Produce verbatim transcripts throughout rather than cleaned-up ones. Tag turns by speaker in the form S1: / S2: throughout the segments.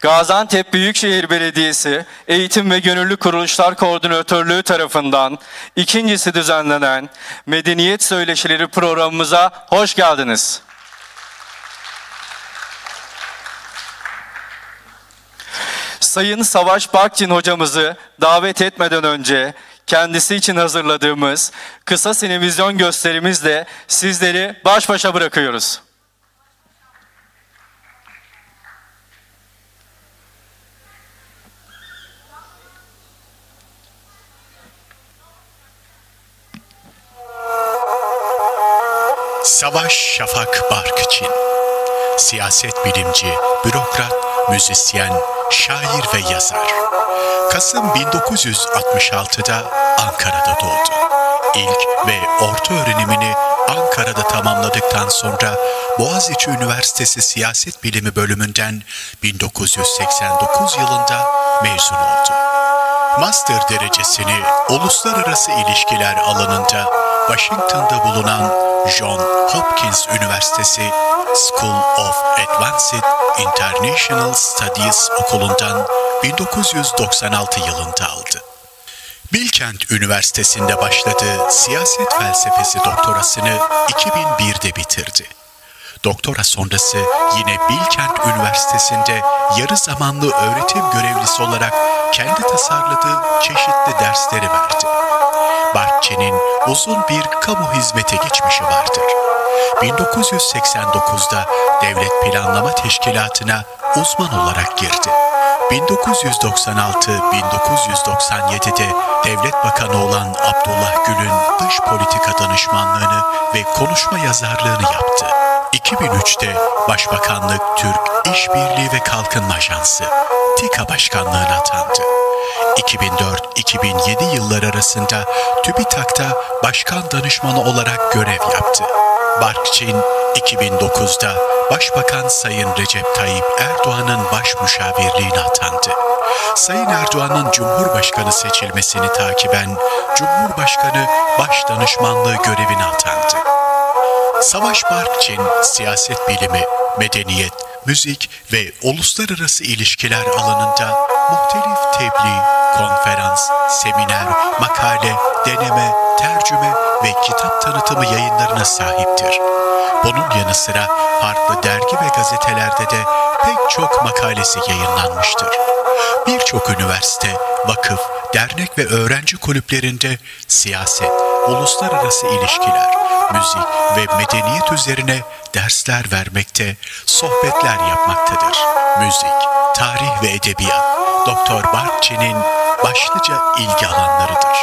S1: Gaziantep Büyükşehir Belediyesi Eğitim ve Gönüllü Kuruluşlar Koordinatörlüğü tarafından ikincisi düzenlenen Medeniyet Söyleşileri programımıza hoş geldiniz. Sayın Savaş Barkçin hocamızı davet etmeden önce kendisi için hazırladığımız kısa sinevizyon gösterimizle sizleri baş başa bırakıyoruz.
S2: Savaş Şafak Barkçin, siyaset bilimci, bürokrat, müzisyen, şair ve yazar. Kasım bin dokuz yüz altmış altıda Ankara'da doğdu. İlk ve orta öğrenimini Ankara'da tamamladıktan sonra Boğaziçi Üniversitesi Siyaset Bilimi bölümünden bin dokuz yüz seksen dokuz yılında mezun oldu. Master derecesini Uluslararası İlişkiler alanında Washington'da bulunan John Hopkins Üniversitesi School of Advanced International Studies okulundan bin dokuz yüz doksan altı yılında aldı. Bilkent Üniversitesi'nde başladığı siyaset felsefesi doktorasını iki bin birde bitirdi. Doktora sonrası yine Bilkent Üniversitesi'nde yarı zamanlı öğretim görevlisi olarak kendi tasarladığı çeşitli dersleri verdi. Barkçin'in uzun bir kamu hizmeti geçmişi vardır. bin dokuz yüz seksen dokuzda Devlet Planlama Teşkilatı'na uzman olarak girdi. bin dokuz yüz doksan altı bin dokuz yüz doksan yedide Devlet Bakanı olan Abdullah Gül'ün dış politika danışmanlığını ve konuşma yazarlığını yaptı. iki bin üçte Başbakanlık Türk İşbirliği ve Kalkınma Ajansı TİKA Başkanlığı'na atandı. iki bin dört iki bin yedi yılları arasında TÜBİTAK'ta başkan danışmanı olarak görev yaptı. Barkçin iki bin dokuzda Başbakan Sayın Recep Tayyip Erdoğan'ın baş müşavirliğine atandı. Sayın Erdoğan'ın Cumhurbaşkanı seçilmesini takiben Cumhurbaşkanı baş danışmanlığı görevine atandı. Savaş Barkçin, siyaset bilimi, medeniyet, müzik ve uluslararası ilişkiler alanında muhtelif tebliğ, konferans, seminer, makale, deneme, tercüme ve kitap tanıtımı yayınlarına sahiptir. Bunun yanı sıra farklı dergi ve gazetelerde de pek çok makalesi yayınlanmıştır. Birçok üniversite, vakıf, dernek ve öğrenci kulüplerinde siyaset, uluslararası ilişkiler, müzik ve medeniyet üzerine dersler vermekte, sohbetler yapmaktadır. Müzik, tarih ve edebiyat, Doktor Barkçin'in başlıca ilgi alanlarıdır.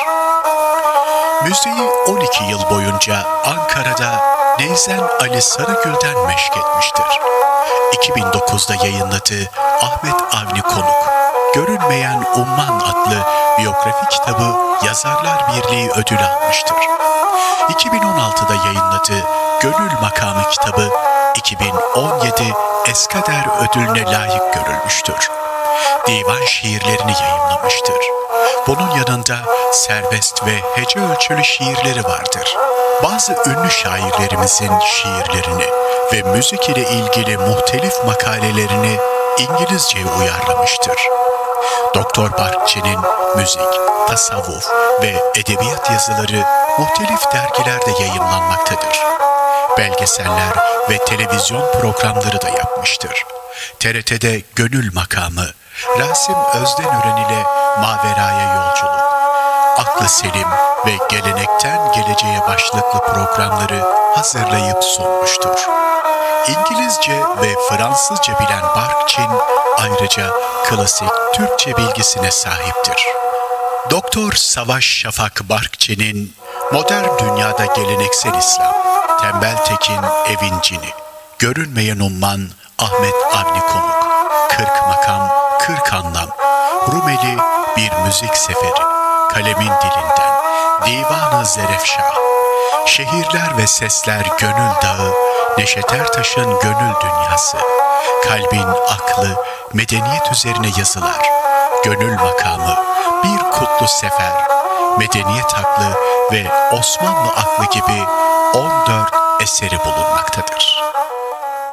S2: Müziği on iki yıl boyunca Ankara'da Neyzen Ali Sarıgül'den meşk etmiştir. iki bin dokuzda yayınladığı Ahmet Avni Konuk, Görünmeyen Umman adlı biyografi kitabı Yazarlar Birliği ödülü almıştır. iki bin on altıda yayınladığı Gönül Makamı kitabı iki bin on yedi Eskader ödülüne layık görülmüştür. Divan şiirlerini yayımlamıştır. Bunun yanında serbest ve hece ölçülü şiirleri vardır. Bazı ünlü şairlerimizin şiirlerini ve müzik ile ilgili muhtelif makalelerini İngilizceye uyarlamıştır. Doktor Barkçin'in müzik, tasavvuf ve edebiyat yazıları muhtelif dergilerde yayımlanmaktadır. Belgeseller ve televizyon programları da yapmıştır. T R T'de Gönül Makamı, Rasim Özdenören ile Mavera'ya Yolculuk, Aklı Selim ve Gelenekten Geleceğe başlıklı programları hazırlayıp sunmuştur. İngilizce ve Fransızca bilen Barkçin ayrıca klasik Türkçe bilgisine sahiptir. Doktor Savaş Şafak Barkçin'in Modern Dünyada Geleneksel İslam, Tembel Tekin Evincini, Görünmeyen Umman Ahmet Avni Konuk, Kırk Makam, Kırk Anlam, Rumeli Bir Müzik Seferi, Kalemin Dilinden, Divan-ı Zerefşah, Şehirler ve Sesler Gönül Dağı, Neşet Ertaş'ın Gönül Dünyası, Kalbin Aklı, Medeniyet Üzerine Yazılar, Gönül Makamı, Bir Kutlu Sefer, Medeniyet Aklı ve Osmanlı Aklı gibi on dört eseri bulunmaktadır.
S3: Ee,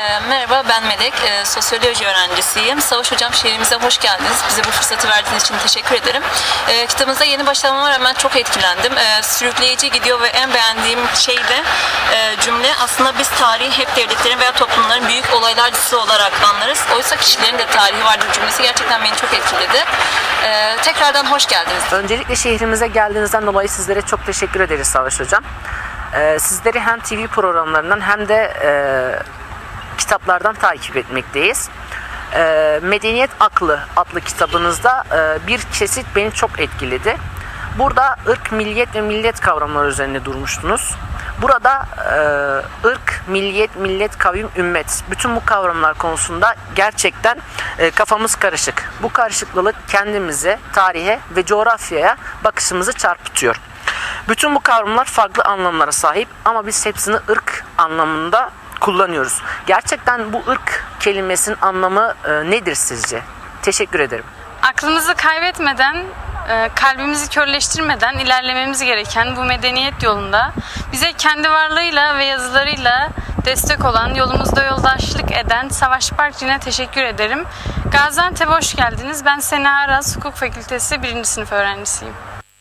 S3: E, merhaba, ben Melek. E, sosyoloji öğrencisiyim. Savaş Hocam, şehrimize hoş geldiniz. Bize bu fırsatı verdiğiniz için teşekkür ederim. E, kitabınıza yeni başlamama rağmen çok etkilendim. E, sürükleyici gidiyor ve en beğendiğim şey de e, cümle, aslında biz tarihi hep devletlerin veya toplumların büyük olaylar dizisi olarak anlarız. Oysa kişilerin de tarihi vardır cümlesi gerçekten beni çok etkiledi. E, tekrardan hoş geldiniz.
S4: Öncelikle şehrimize geldiğinizden dolayı sizlere çok teşekkür ederiz Savaş Hocam. Ee, sizleri hem T V programlarından hem de e, kitaplardan takip etmekteyiz. E, Medeniyet Aklı adlı kitabınızda e, bir kesit beni çok etkiledi. Burada ırk, milliyet ve millet kavramları üzerine durmuştunuz. Burada e, ırk, milliyet, millet, kavim, ümmet, bütün bu kavramlar konusunda gerçekten e, kafamız karışık. Bu karışıklılık kendimize, tarihe ve coğrafyaya bakışımızı çarpıtıyor. Bütün bu kavramlar farklı anlamlara sahip ama biz hepsini ırk anlamında kullanıyoruz. Gerçekten bu ırk kelimesinin anlamı e, nedir sizce? Teşekkür ederim.
S5: Aklımızı kaybetmeden, kalbimizi körleştirmeden ilerlememiz gereken bu medeniyet yolunda bize kendi varlığıyla ve yazılarıyla destek olan, yolumuzda yoldaşlık eden Savaş Parkçı'na teşekkür ederim. Gaziantep'e hoş geldiniz. Ben Sena Aras, Hukuk Fakültesi birinci sınıf öğrencisiyim.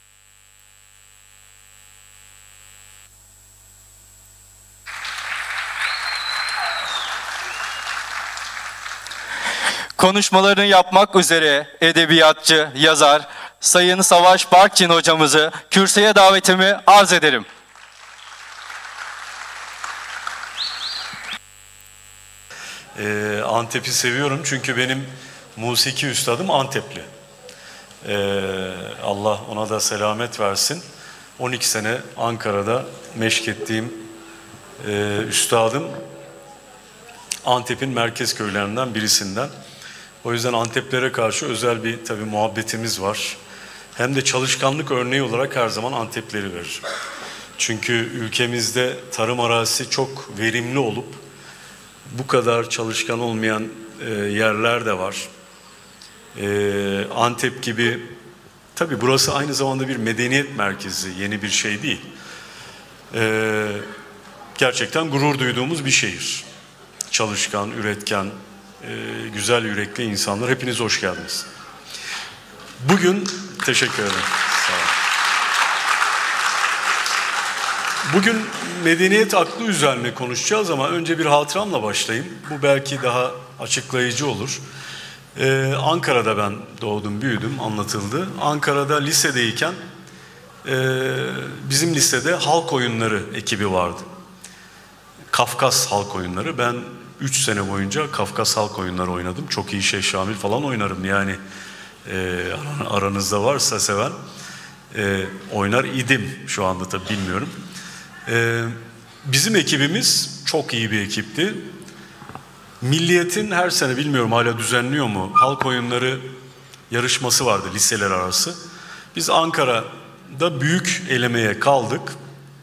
S1: Konuşmalarını yapmak üzere edebiyatçı, yazar Sayın Savaş Parkçin hocamızı kürsüye davetimi arz ederim.
S6: Ee, Antep'i seviyorum çünkü benim musiki üstadım Antepli. Ee, Allah ona da selamet versin. on iki sene Ankara'da meşk ettiğim e, üstadım Antep'in merkez köylerinden birisinden. O yüzden Anteplere karşı özel bir tabii muhabbetimiz var. Hem de çalışkanlık örneği olarak her zaman Antepleri verir. Çünkü ülkemizde tarım arazisi çok verimli olup bu kadar çalışkan olmayan e, yerler de var. E, Antep gibi, tabii burası aynı zamanda bir medeniyet merkezi, yeni bir şey değil. E, gerçekten gurur duyduğumuz bir şehir. Çalışkan, üretken, e, güzel yürekli insanlar. Hepiniz hoş geldiniz. Bugün, teşekkür ederim. Sağ olun. Bugün medeniyet aklı üzerine konuşacağız ama önce bir hatıramla başlayayım. Bu belki daha açıklayıcı olur. Ee, Ankara'da ben doğdum, büyüdüm, anlatıldı. Ankara'da lisedeyken e, bizim lisede halk oyunları ekibi vardı. Kafkas halk oyunları. Ben üç sene boyunca Kafkas halk oyunları oynadım. Çok iyi Şeyh Şamil falan oynarım yani. E, aranızda varsa seven e, oynar idim, şu anda tabii bilmiyorum. E, bizim ekibimiz çok iyi bir ekipti. Milliyet'in her sene, bilmiyorum hala düzenliyor mu, halk oyunları yarışması vardı liseler arası. Biz Ankara'da büyük elemeye kaldık.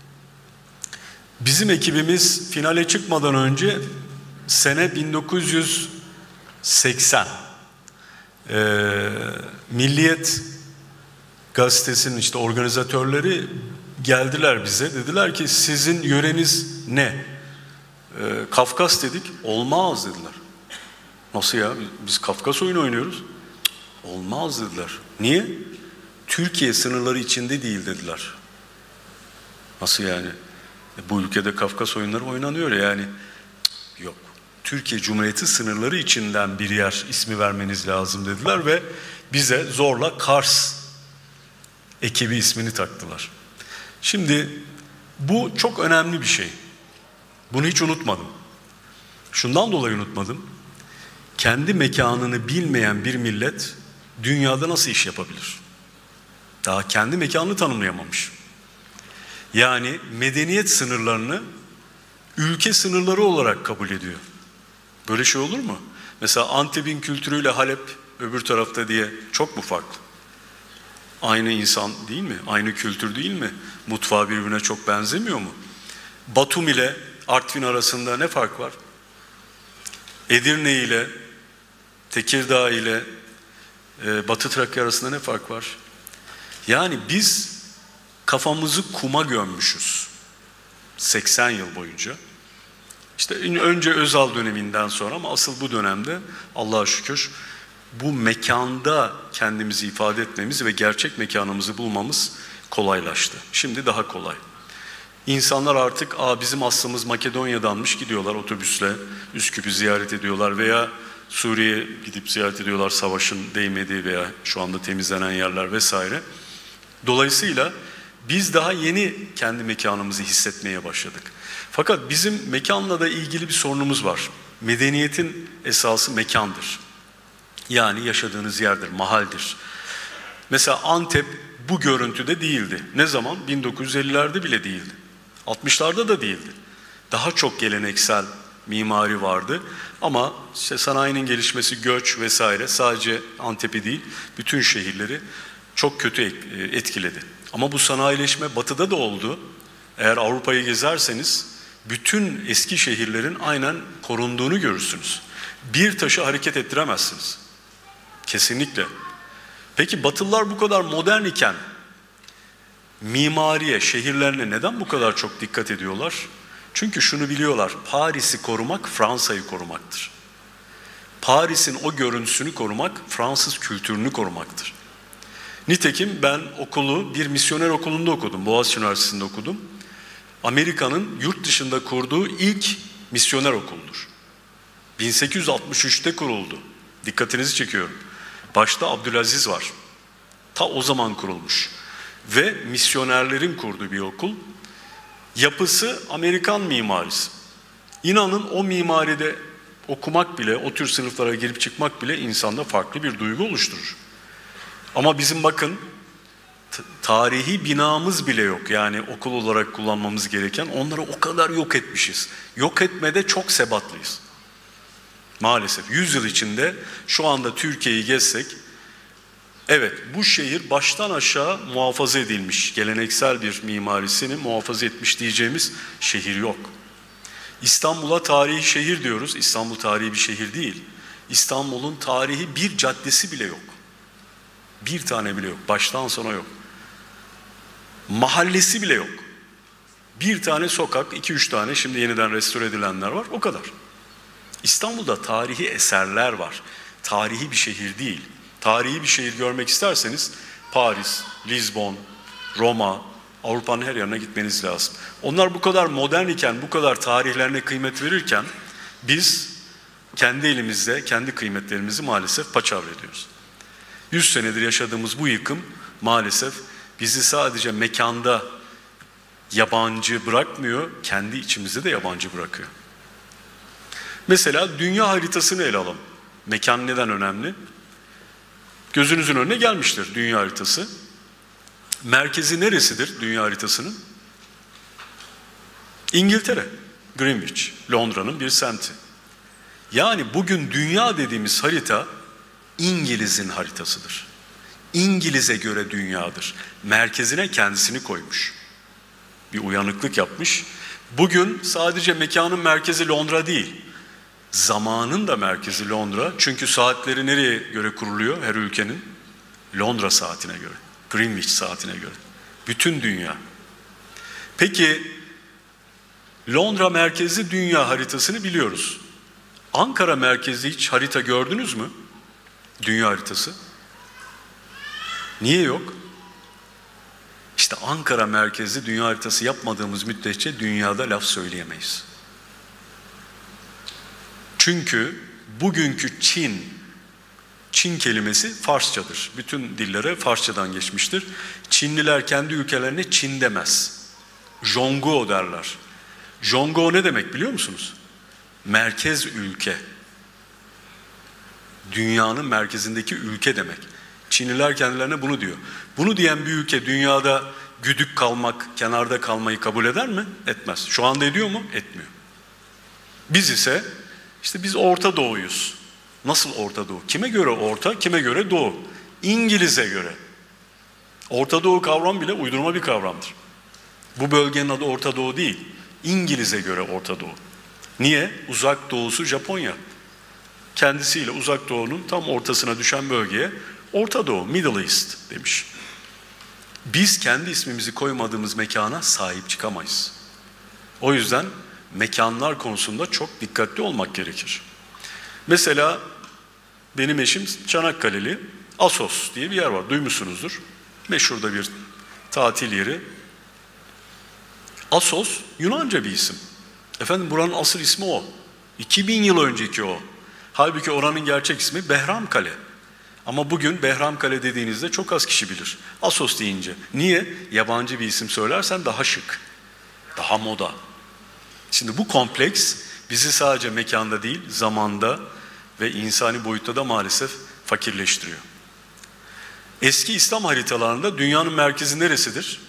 S6: Bizim ekibimiz finale çıkmadan önce sene bin dokuz yüz seksen Ee, Milliyet gazetesinin işte organizatörleri geldiler bize, dediler ki sizin yöreniz ne? Ee, Kafkas dedik, olmaz dediler. Nasıl ya, biz Kafkas oyunu oynuyoruz? Cık, olmaz dediler. Niye? Türkiye sınırları içinde değil dediler. Nasıl yani? E, bu ülkede Kafkas oyunları oynanıyor yani. Cık, yok. Türkiye Cumhuriyeti sınırları içinden bir yer ismi vermeniz lazım dediler ve bize zorla Kars ekibi ismini taktılar. Şimdi bu çok önemli bir şey. Bunu hiç unutmadım. Şundan dolayı unutmadım. Kendi mekanını bilmeyen bir millet dünyada nasıl iş yapabilir? Daha kendi mekanını tanımlayamamış. Yani medeniyet sınırlarını ülke sınırları olarak kabul ediyor. Böyle şey olur mu? Mesela Antep'in kültürüyle Halep öbür tarafta diye çok mu farklı? Aynı insan değil mi? Aynı kültür değil mi? Mutfağı birbirine çok benzemiyor mu? Batum ile Artvin arasında ne fark var? Edirne ile Tekirdağ ile e, Batı Trakya arasında ne fark var? Yani biz kafamızı kuma gömmüşüz seksen yıl boyunca. İşte önce Özal döneminden sonra ama asıl bu dönemde Allah'a şükür bu mekanda kendimizi ifade etmemiz ve gerçek mekanımızı bulmamız kolaylaştı. Şimdi daha kolay. İnsanlar artık Aa, bizim aslımız Makedonya'danmış, gidiyorlar otobüsle Üsküp'ü ziyaret ediyorlar veya Suriye'ye gidip ziyaret ediyorlar, savaşın değmediği veya şu anda temizlenen yerler vesaire. Dolayısıyla biz daha yeni kendi mekanımızı hissetmeye başladık. Fakat bizim mekanla da ilgili bir sorunumuz var. Medeniyetin esası mekandır. Yani yaşadığınız yerdir, mahaldir. Mesela Antep bu görüntüde değildi. Ne zaman? bin dokuz yüz ellilerde bile değildi. altmışlarda da değildi. Daha çok geleneksel mimari vardı. Ama işte sanayinin gelişmesi, göç vesaire sadece Antep'i değil, bütün şehirleri çok kötü etkiledi. Ama bu sanayileşme batıda da oldu. Eğer Avrupa'yı gezerseniz bütün eski şehirlerin aynen korunduğunu görürsünüz. Bir taşı hareket ettiremezsiniz. Kesinlikle. Peki Batılılar bu kadar modern iken mimariye, şehirlerine neden bu kadar çok dikkat ediyorlar? Çünkü şunu biliyorlar, Paris'i korumak Fransa'yı korumaktır. Paris'in o görüntüsünü korumak Fransız kültürünü korumaktır. Nitekim ben okulu bir misyoner okulunda okudum, Boğaziçi Üniversitesi'nde okudum. Amerika'nın yurt dışında kurduğu ilk misyoner okuludur. bin sekiz yüz altmış üçte kuruldu. Dikkatinizi çekiyorum. Başta Abdülaziz var. Ta o zaman kurulmuş. Ve misyonerlerin kurduğu bir okul. Yapısı Amerikan mimarisi. İnanın o mimaride okumak bile, o tür sınıflara girip çıkmak bile insanda farklı bir duygu oluşturur. Ama bizim bakın tarihi binamız bile yok. Yani okul olarak kullanmamız gereken, onları o kadar yok etmişiz. Yok etmede çok sebatlıyız. Maalesef yüz yıl içinde şu anda Türkiye'yi gezsek, evet bu şehir baştan aşağı muhafaza edilmiş, geleneksel bir mimarisini muhafaza etmiş diyeceğimiz şehir yok. İstanbul'a tarihi şehir diyoruz. İstanbul tarihi bir şehir değil. İstanbul'un tarihi bir caddesi bile yok. Bir tane bile yok. Baştan sona yok. Mahallesi bile yok. Bir tane sokak, iki üç tane şimdi yeniden restore edilenler var. O kadar. İstanbul'da tarihi eserler var. Tarihi bir şehir değil. Tarihi bir şehir görmek isterseniz Paris, Lizbon, Roma, Avrupa'nın her yerine gitmeniz lazım. Onlar bu kadar modern iken, bu kadar tarihlerine kıymet verirken biz kendi elimizde, kendi kıymetlerimizi maalesef paçavra ediyoruz. Yüz senedir yaşadığımız bu yıkım maalesef bizi sadece mekanda yabancı bırakmıyor, kendi içimizde de yabancı bırakıyor. Mesela dünya haritasını ele alalım. Mekan neden önemli? Gözünüzün önüne gelmiştir dünya haritası. Merkezi neresidir dünya haritasının? İngiltere, Greenwich, Londra'nın bir semti. Yani bugün dünya dediğimiz harita İngiliz'in haritasıdır. İngiliz'e göre dünyadır. Merkezine kendisini koymuş. Bir uyanıklık yapmış. Bugün sadece mekanın merkezi Londra değil, zamanın da merkezi Londra. Çünkü saatleri nereye göre kuruluyor her ülkenin? Londra saatine göre, Greenwich saatine göre. Bütün dünya. Peki Londra merkezli dünya haritasını biliyoruz. Ankara merkezli hiç harita gördünüz mü? Dünya haritası. Niye yok? İşte Ankara merkezli dünya haritası yapmadığımız müddetçe dünyada laf söyleyemeyiz. Çünkü bugünkü Çin, Çin kelimesi Farsçadır. Bütün dillere Farsçadan geçmiştir. Çinliler kendi ülkelerine Çin demez. Zhongguo derler. Zhongguo ne demek biliyor musunuz? Merkez ülke. Dünyanın merkezindeki ülke demek. Çinliler kendilerine bunu diyor. Bunu diyen bir ülke dünyada güdük kalmak, kenarda kalmayı kabul eder mi? Etmez. Şu anda ediyor mu? Etmiyor. Biz ise işte biz Orta Doğu'yuz. Nasıl Orta Doğu? Kime göre Orta, kime göre Doğu? İngiliz'e göre. Orta Doğu kavram bile uydurma bir kavramdır. Bu bölgenin adı Orta Doğu değil. İngiliz'e göre Orta Doğu. Niye? Uzak Doğusu Japonya. Kendisiyle Uzak Doğu'nun tam ortasına düşen bölgeye Orta Doğu, Middle East demiş. Biz kendi ismimizi koymadığımız mekana sahip çıkamayız. O yüzden mekanlar konusunda çok dikkatli olmak gerekir. Mesela benim eşim Çanakkale'li, Assos diye bir yer var, duymuşsunuzdur. Meşhur da bir tatil yeri. Assos Yunanca bir isim. Efendim buranın asıl ismi o. iki bin yıl önceki o. Halbuki oranın gerçek ismi Behramkale. Ama bugün Behramkale dediğinizde çok az kişi bilir. Assos deyince. Niye? Yabancı bir isim söylersen daha şık, daha moda. Şimdi bu kompleks bizi sadece mekanda değil, zamanda ve insani boyutta da maalesef fakirleştiriyor. Eski İslam haritalarında dünyanın merkezi neresidir?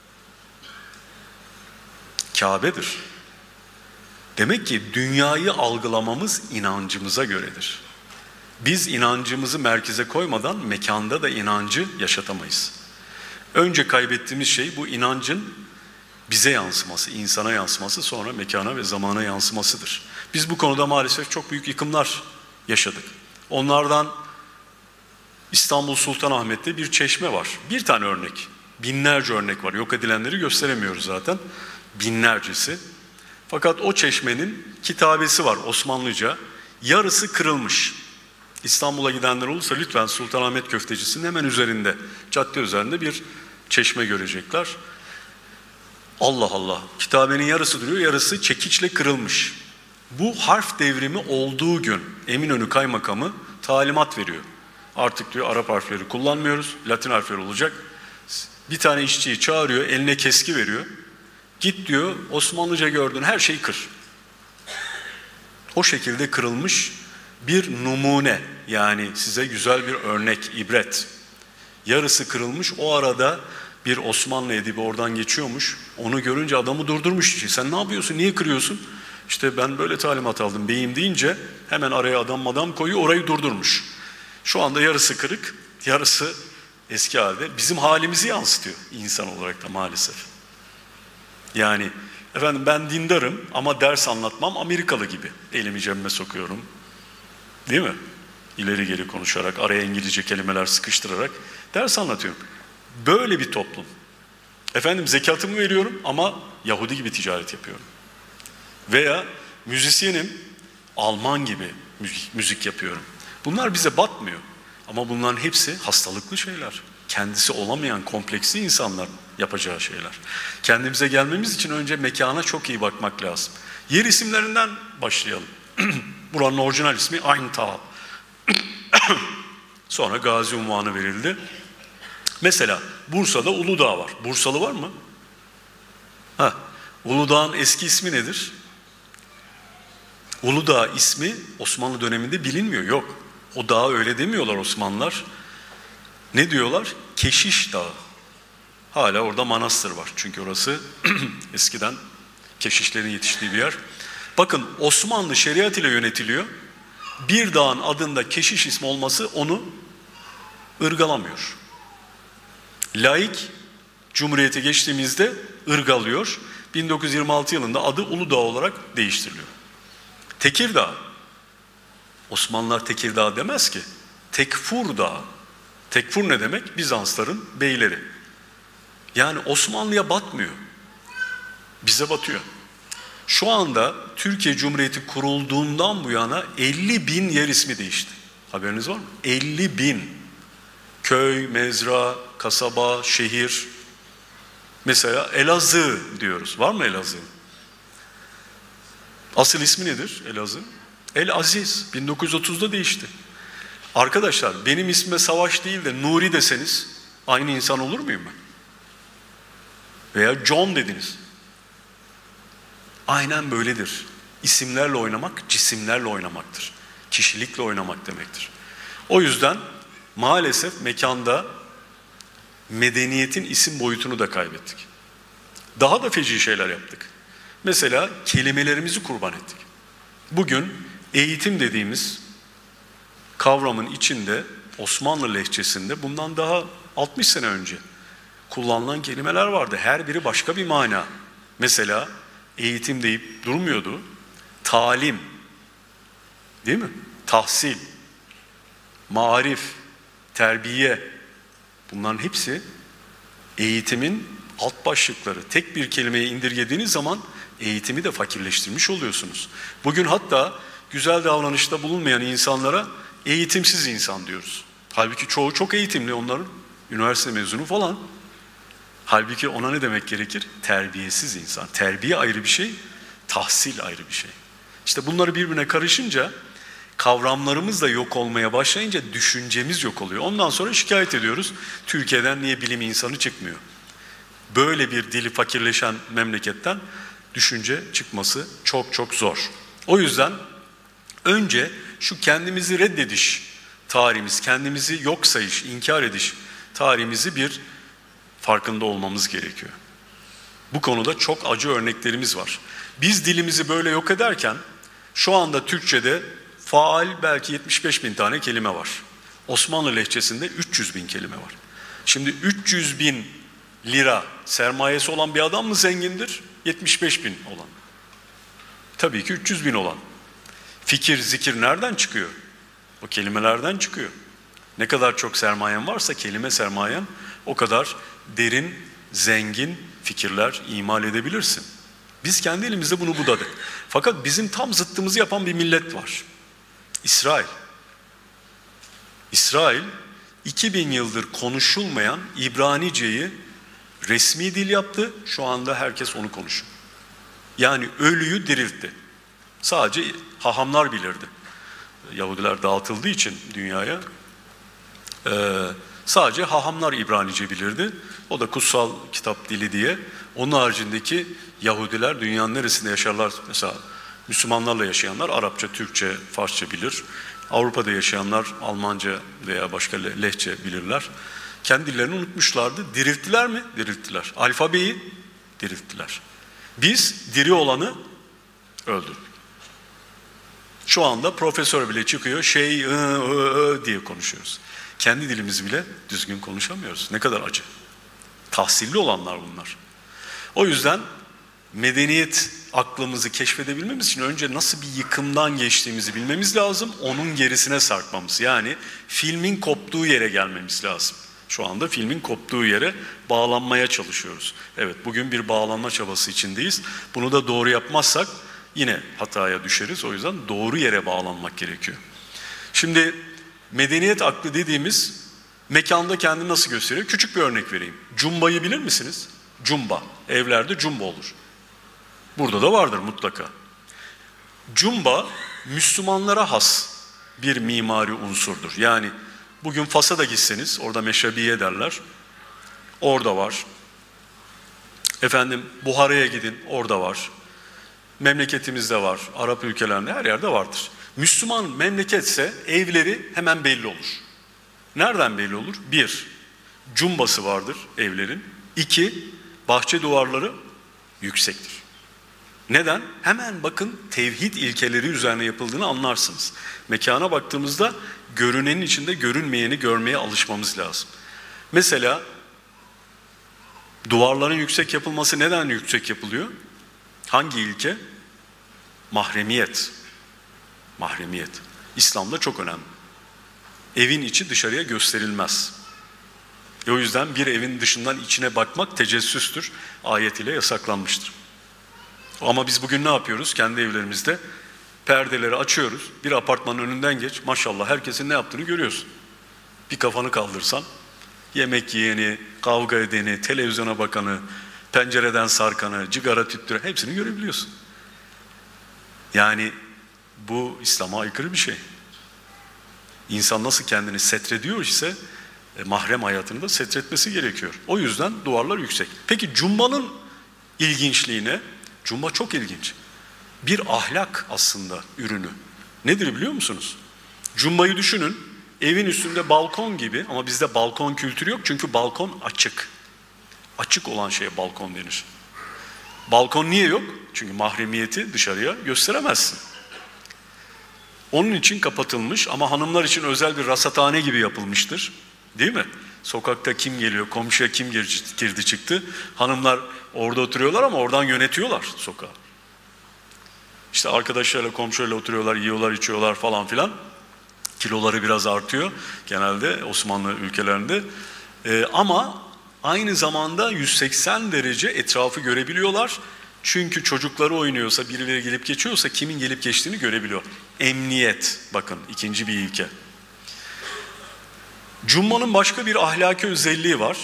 S6: Kabe'dir. Demek ki dünyayı algılamamız inancımıza göredir. Biz inancımızı merkeze koymadan mekanda da inancı yaşatamayız. Önce kaybettiğimiz şey bu inancın bize yansıması, insana yansıması, sonra mekana ve zamana yansımasıdır. Biz bu konuda maalesef çok büyük yıkımlar yaşadık. Onlardan İstanbul Sultanahmet'te bir çeşme var. Bir tane örnek. Binlerce örnek var. Yok edilenleri gösteremiyoruz zaten. Binlercesi. Fakat o çeşmenin kitabesi var Osmanlıca. Yarısı kırılmış. İstanbul'a gidenler olursa lütfen Sultanahmet Köftecisi'nin hemen üzerinde, cadde üzerinde bir çeşme görecekler. Allah Allah. Kitabenin yarısı duruyor, yarısı çekiçle kırılmış. Bu harf devrimi olduğu gün Eminönü Kaymakamı talimat veriyor. Artık diyor Arap harfleri kullanmıyoruz, Latin harfleri olacak. Bir tane işçiyi çağırıyor, eline keski veriyor. Git diyor, Osmanlıca gördüğün her şeyi kır. O şekilde kırılmış bir numune, yani size güzel bir örnek, ibret. Yarısı kırılmış, o arada bir Osmanlı edibi oradan geçiyormuş. Onu görünce adamı durdurmuş. Sen ne yapıyorsun, niye kırıyorsun? İşte ben böyle talimat aldım beyim deyince hemen araya adam madam koyuyor, orayı durdurmuş. Şu anda yarısı kırık, yarısı eski halde. Bizim halimizi yansıtıyor insan olarak da maalesef. Yani efendim ben dindarım ama ders anlatmam Amerikalı gibi. Elimi cebime sokuyorum. Değil mi? İleri geri konuşarak, araya İngilizce kelimeler sıkıştırarak ders anlatıyorum. Böyle bir toplum. Efendim zekatımı veriyorum ama Yahudi gibi ticaret yapıyorum. Veya müzisyenim, Alman gibi müzik, müzik yapıyorum. Bunlar bize batmıyor. Ama bunların hepsi hastalıklı şeyler. Kendisi olamayan kompleksli insanların yapacağı şeyler. Kendimize gelmemiz için önce mekana çok iyi bakmak lazım. Yer isimlerinden başlayalım. Buranın orijinal ismi Aintal. Sonra Gazi unvanı verildi. Mesela Bursa'da Uludağ var. Bursalı var mı? Ha, Uludağ'ın eski ismi nedir? Uludağ ismi Osmanlı döneminde bilinmiyor. Yok. O dağa öyle demiyorlar Osmanlılar. Ne diyorlar? Keşiş Dağı. Hala orada manastır var. Çünkü orası eskiden keşişlerin yetiştiği bir yer. Bakın Osmanlı şeriat ile yönetiliyor. Bir dağın adında keşiş ismi olması onu ırgalamıyor. Laik Cumhuriyete geçtiğimizde ırgalıyor. bin dokuz yüz yirmi altı yılında adı Uludağ olarak değiştiriliyor. Tekirdağ. Osmanlılar Tekirdağ demez ki. Tekfur Dağı. Tekfur ne demek? Bizansların beyleri. Yani Osmanlı'ya batmıyor. Bize batıyor. Şu anda Türkiye Cumhuriyeti kurulduğundan bu yana elli bin yer ismi değişti. Haberiniz var mı? elli bin. Köy, mezra, kasaba, şehir. Mesela Elazığ diyoruz. Var mı Elazığ? Asıl ismi nedir Elazığ? El Aziz. bin dokuz yüz otuzda değişti. Arkadaşlar benim ismime Savaş değil de Nuri deseniz aynı insan olur muyum ben? Veya John dediniz. Aynen böyledir. İsimlerle oynamak, cisimlerle oynamaktır. Kişilikle oynamak demektir. O yüzden maalesef mekanda medeniyetin isim boyutunu da kaybettik. Daha da feci şeyler yaptık. Mesela kelimelerimizi kurban ettik. Bugün eğitim dediğimiz kavramın içinde Osmanlı lehçesinde bundan daha altmış sene önce kullanılan kelimeler vardı. Her biri başka bir mana. Mesela eğitim deyip durmuyordu. Talim, değil mi? Tahsil, marif, terbiye. Bunların hepsi eğitimin alt başlıkları tek bir kelimeye indirgediğiniz zaman eğitimi de fakirleştirmiş oluyorsunuz. Bugün hatta güzel davranışta bulunmayan insanlara eğitimsiz insan diyoruz. Halbuki çoğu çok eğitimli, onların üniversite mezunu falan. Halbuki ona ne demek gerekir? Terbiyesiz insan. Terbiye ayrı bir şey, tahsil ayrı bir şey. İşte bunları birbirine karışınca, kavramlarımız da yok olmaya başlayınca düşüncemiz yok oluyor. Ondan sonra şikayet ediyoruz. Türkiye'den niye bilim insanı çıkmıyor? Böyle bir dili fakirleşen memleketten düşünce çıkması çok çok zor. O yüzden önce şu kendimizi reddediş tarihimiz, kendimizi yok sayış, inkar ediş tarihimizi bir farkında olmamız gerekiyor. Bu konuda çok acı örneklerimiz var. Biz dilimizi böyle yok ederken şu anda Türkçe'de faal belki yetmiş beş bin tane kelime var. Osmanlı lehçesinde üç yüz bin kelime var. Şimdi üç yüz bin lira sermayesi olan bir adam mı zengindir? yetmiş beş bin olan. Tabii ki üç yüz bin olan. Fikir, zikir nereden çıkıyor? O kelimelerden çıkıyor. Ne kadar çok sermayen varsa kelime sermayen o kadar derin, zengin fikirler imal edebilirsin. Biz kendi elimizde bunu budadık. Fakat bizim tam zıttımızı yapan bir millet var. İsrail. İsrail iki bin yıldır konuşulmayan İbranice'yi resmi dil yaptı. Şu anda herkes onu konuşuyor. Yani ölüyü diriltti. Sadece hahamlar bilirdi. Yahudiler dağıtıldığı için dünyaya e, sadece hahamlar İbranice bilirdi. O da kutsal kitap dili diye. Onun haricindeki Yahudiler dünyanın neresinde yaşarlar? Mesela Müslümanlarla yaşayanlar Arapça, Türkçe, Farsça bilir. Avrupa'da yaşayanlar Almanca veya başka lehçe bilirler. Kendi dillerini unutmuşlardı. Dirilttiler mi? Dirilttiler. Alfabeyi dirilttiler. Biz diri olanı öldürdük. Şu anda profesör bile çıkıyor, şey ı, ı, ı diye konuşuyoruz. Kendi dilimizi bile düzgün konuşamıyoruz. Ne kadar acı. Tahsilli olanlar bunlar. O yüzden medeniyet aklımızı keşfedebilmemiz için önce nasıl bir yıkımdan geçtiğimizi bilmemiz lazım. Onun gerisine sarkmamız. Yani filmin koptuğu yere gelmemiz lazım. Şu anda filmin koptuğu yere bağlanmaya çalışıyoruz. Evet, bugün bir bağlanma çabası içindeyiz. Bunu da doğru yapmazsak yine hataya düşeriz. O yüzden doğru yere bağlanmak gerekiyor. Şimdi medeniyet aklı dediğimiz mekanda kendini nasıl gösteriyor? Küçük bir örnek vereyim. Cumba'yı bilir misiniz? Cumba. Evlerde cumba olur. Burada da vardır mutlaka. Cumba Müslümanlara has bir mimari unsurdur. Yani bugün Fas'a da gitseniz orada meşrebiye derler. Orada var. Efendim Buhara'ya gidin, orada var. Memleketimizde var, Arap ülkelerinde her yerde vardır. Müslüman memleketse evleri hemen belli olur. Nereden belli olur? Bir, cumbası vardır evlerin. İki, bahçe duvarları yüksektir. Neden? Hemen bakın tevhid ilkeleri üzerine yapıldığını anlarsınız. Mekana baktığımızda görünenin içinde görünmeyeni görmeye alışmamız lazım. Mesela duvarların yüksek yapılması neden yüksek yapılıyor? Hangi ilke? Mahremiyet. Mahremiyet. İslam'da çok önemli. Evin içi dışarıya gösterilmez. E o yüzden bir evin dışından içine bakmak tecessüstür. Ayet ile yasaklanmıştır. Ama biz bugün ne yapıyoruz? Kendi evlerimizde perdeleri açıyoruz. Bir apartmanın önünden geç. Maşallah herkesin ne yaptığını görüyorsun. Bir kafanı kaldırsan yemek yiyeni, kavga edeni, televizyona bakanı, pencereden sarkanı, cigara tüttüren hepsini görebiliyorsun. Yani bu İslam'a aykırı bir şey. İnsan nasıl kendini setrediyor ise e, mahrem hayatını da setretmesi gerekiyor. O yüzden duvarlar yüksek. Peki cumbanın ilginçliğine, cumba çok ilginç. Bir ahlak aslında ürünü. Nedir biliyor musunuz? Cumbayı düşünün, evin üstünde balkon gibi ama bizde balkon kültürü yok çünkü balkon açık. Açık olan şeye balkon denir. Balkon niye yok? Çünkü mahremiyeti dışarıya gösteremezsin. Onun için kapatılmış ama hanımlar için özel bir rasathane gibi yapılmıştır. Değil mi? Sokakta kim geliyor, komşuya kim girdi çıktı. Hanımlar orada oturuyorlar ama oradan yönetiyorlar sokağı. İşte arkadaşlarla, komşularla oturuyorlar, yiyorlar, içiyorlar falan filan. Kiloları biraz artıyor genelde Osmanlı ülkelerinde. Ee, ama aynı zamanda yüz seksen derece etrafı görebiliyorlar. Çünkü çocukları oynuyorsa, birileri gelip geçiyorsa kimin gelip geçtiğini görebiliyor. Emniyet, bakın ikinci bir ilke. Cummanın başka bir ahlaki özelliği var.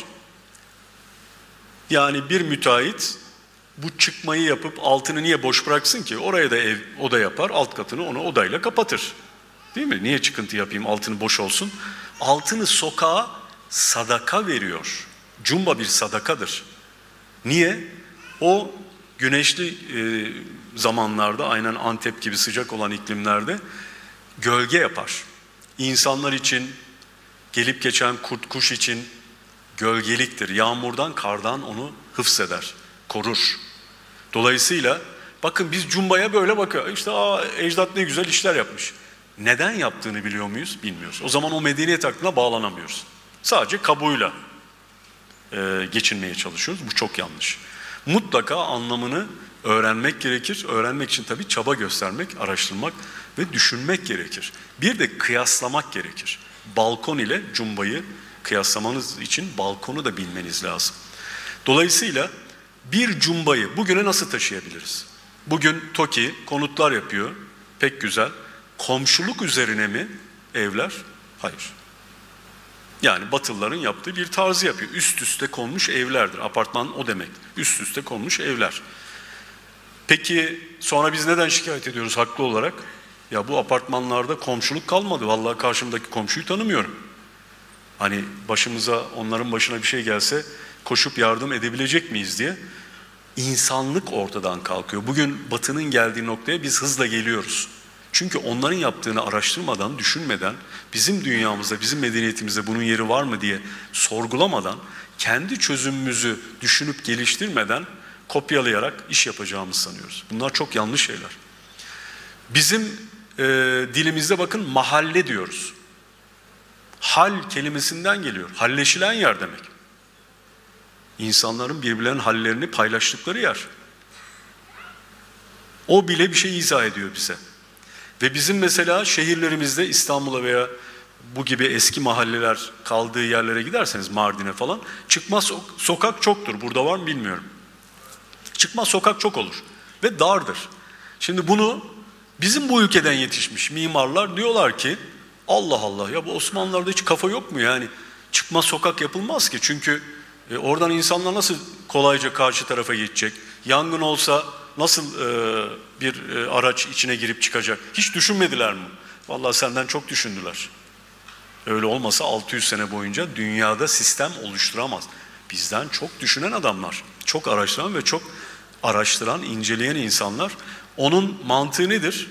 S6: Yani bir müteahhit bu çıkmayı yapıp altını niye boş bıraksın ki? Oraya da ev, oda yapar, alt katını onu odayla kapatır. Değil mi? Niye çıkıntı yapayım, altını boş olsun? Altını sokağa sadaka veriyor. Cumba bir sadakadır. Niye? O güneşli e, zamanlarda, aynen Antep gibi sıcak olan iklimlerde gölge yapar. İnsanlar için, gelip geçen kurt kuş için gölgeliktir. Yağmurdan, kardan onu hıfzeder, korur. Dolayısıyla bakın biz Cumba'ya böyle bakıyor. İşte aa, ecdat ne güzel işler yapmış. Neden yaptığını biliyor muyuz? Bilmiyoruz. O zaman o medeniyet aklına bağlanamıyoruz. Sadece kabuğuyla e, geçinmeye çalışıyoruz. Bu çok yanlış. Mutlaka anlamını öğrenmek gerekir. Öğrenmek için tabii çaba göstermek, araştırmak ve düşünmek gerekir. Bir de kıyaslamak gerekir. Balkon ile Cumba'yı kıyaslamanız için balkonu da bilmeniz lazım. Dolayısıyla bir Cumba'yı bugüne nasıl taşıyabiliriz? Bugün TOKİ konutlar yapıyor, pek güzel. Komşuluk üzerine mi evler? Hayır. Yani Batılıların yaptığı bir tarzı yapıyor. Üst üste konmuş evlerdir. Apartman o demek. Üst üste konmuş evler. Peki sonra biz neden şikayet ediyoruz haklı olarak? Ya bu apartmanlarda komşuluk kalmadı. Vallahi karşımdaki komşuyu tanımıyorum. Hani başımıza, onların başına bir şey gelse koşup yardım edebilecek miyiz diye. İnsanlık ortadan kalkıyor. Bugün Batı'nın geldiği noktaya biz hızla geliyoruz. Çünkü onların yaptığını araştırmadan, düşünmeden, bizim dünyamızda, bizim medeniyetimizde bunun yeri var mı diye sorgulamadan, kendi çözümümüzü düşünüp geliştirmeden kopyalayarak iş yapacağımızı sanıyoruz. Bunlar çok yanlış şeyler. Bizim e, dilimizde bakın mahalle diyoruz. Hal kelimesinden geliyor. Halleşilen yer demek. İnsanların birbirlerinin hallerini paylaştıkları yer. O bile bir şey izah ediyor bize. Ve bizim mesela şehirlerimizde İstanbul'a veya bu gibi eski mahalleler kaldığı yerlere giderseniz Mardin'e falan çıkmaz sokak çoktur. Burada var mı bilmiyorum. Çıkmaz sokak çok olur ve dardır. Şimdi bunu bizim bu ülkeden yetişmiş mimarlar diyorlar ki Allah Allah ya bu Osmanlılar'da hiç kafa yok mu yani çıkmaz sokak yapılmaz ki çünkü e, oradan insanlar nasıl kolayca karşı tarafa geçecek? Yangın olsa nasıl e, bir e, araç içine girip çıkacak? Hiç düşünmediler mi? Vallahi senden çok düşündüler. Öyle olmasa altı yüz sene boyunca dünyada sistem oluşturamaz. Bizden çok düşünen adamlar, çok araştıran ve çok araştıran, inceleyen insanlar. Onun mantığı nedir?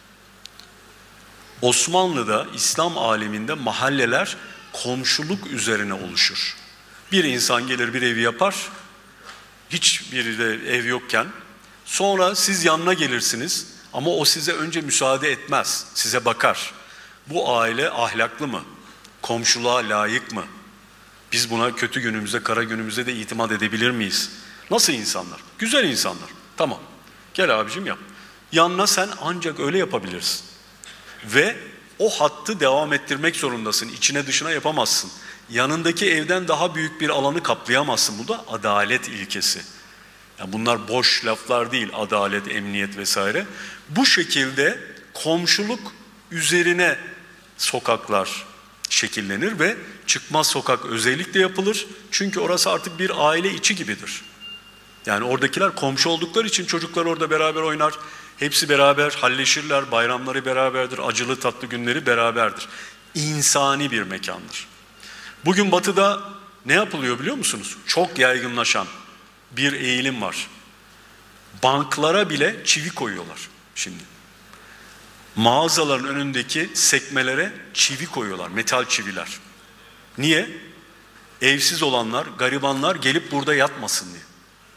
S6: Osmanlı'da, İslam aleminde mahalleler komşuluk üzerine oluşur. Bir insan gelir bir evi yapar, hiçbir de ev yokken, sonra siz yanına gelirsiniz ama o size önce müsaade etmez, size bakar. Bu aile ahlaklı mı? Komşuluğa layık mı? Biz buna kötü günümüzde, kara günümüzde de itimat edebilir miyiz? Nasıl insanlar? Güzel insanlar. Tamam. Gel abicim yap. Yanına sen ancak öyle yapabilirsin. Ve o hattı devam ettirmek zorundasın. İçine dışına yapamazsın. Yanındaki evden daha büyük bir alanı kaplayamazsın. Bu da adalet ilkesi. Yani bunlar boş laflar değil. Adalet, emniyet vesaire. Bu şekilde komşuluk üzerine sokaklar şekillenir ve çıkmaz sokak özellikle yapılır. Çünkü orası artık bir aile içi gibidir. Yani oradakiler komşu oldukları için çocuklar orada beraber oynar. Hepsi beraber halleşirler, bayramları beraberdir, acılı tatlı günleri beraberdir. İnsani bir mekandır. Bugün Batı'da ne yapılıyor biliyor musunuz? Çok yaygınlaşan bir eğilim var. Banklara bile çivi koyuyorlar şimdi. Mağazaların önündeki sekmelere çivi koyuyorlar, metal çiviler. Niye? Evsiz olanlar, garibanlar gelip burada yatmasın diye.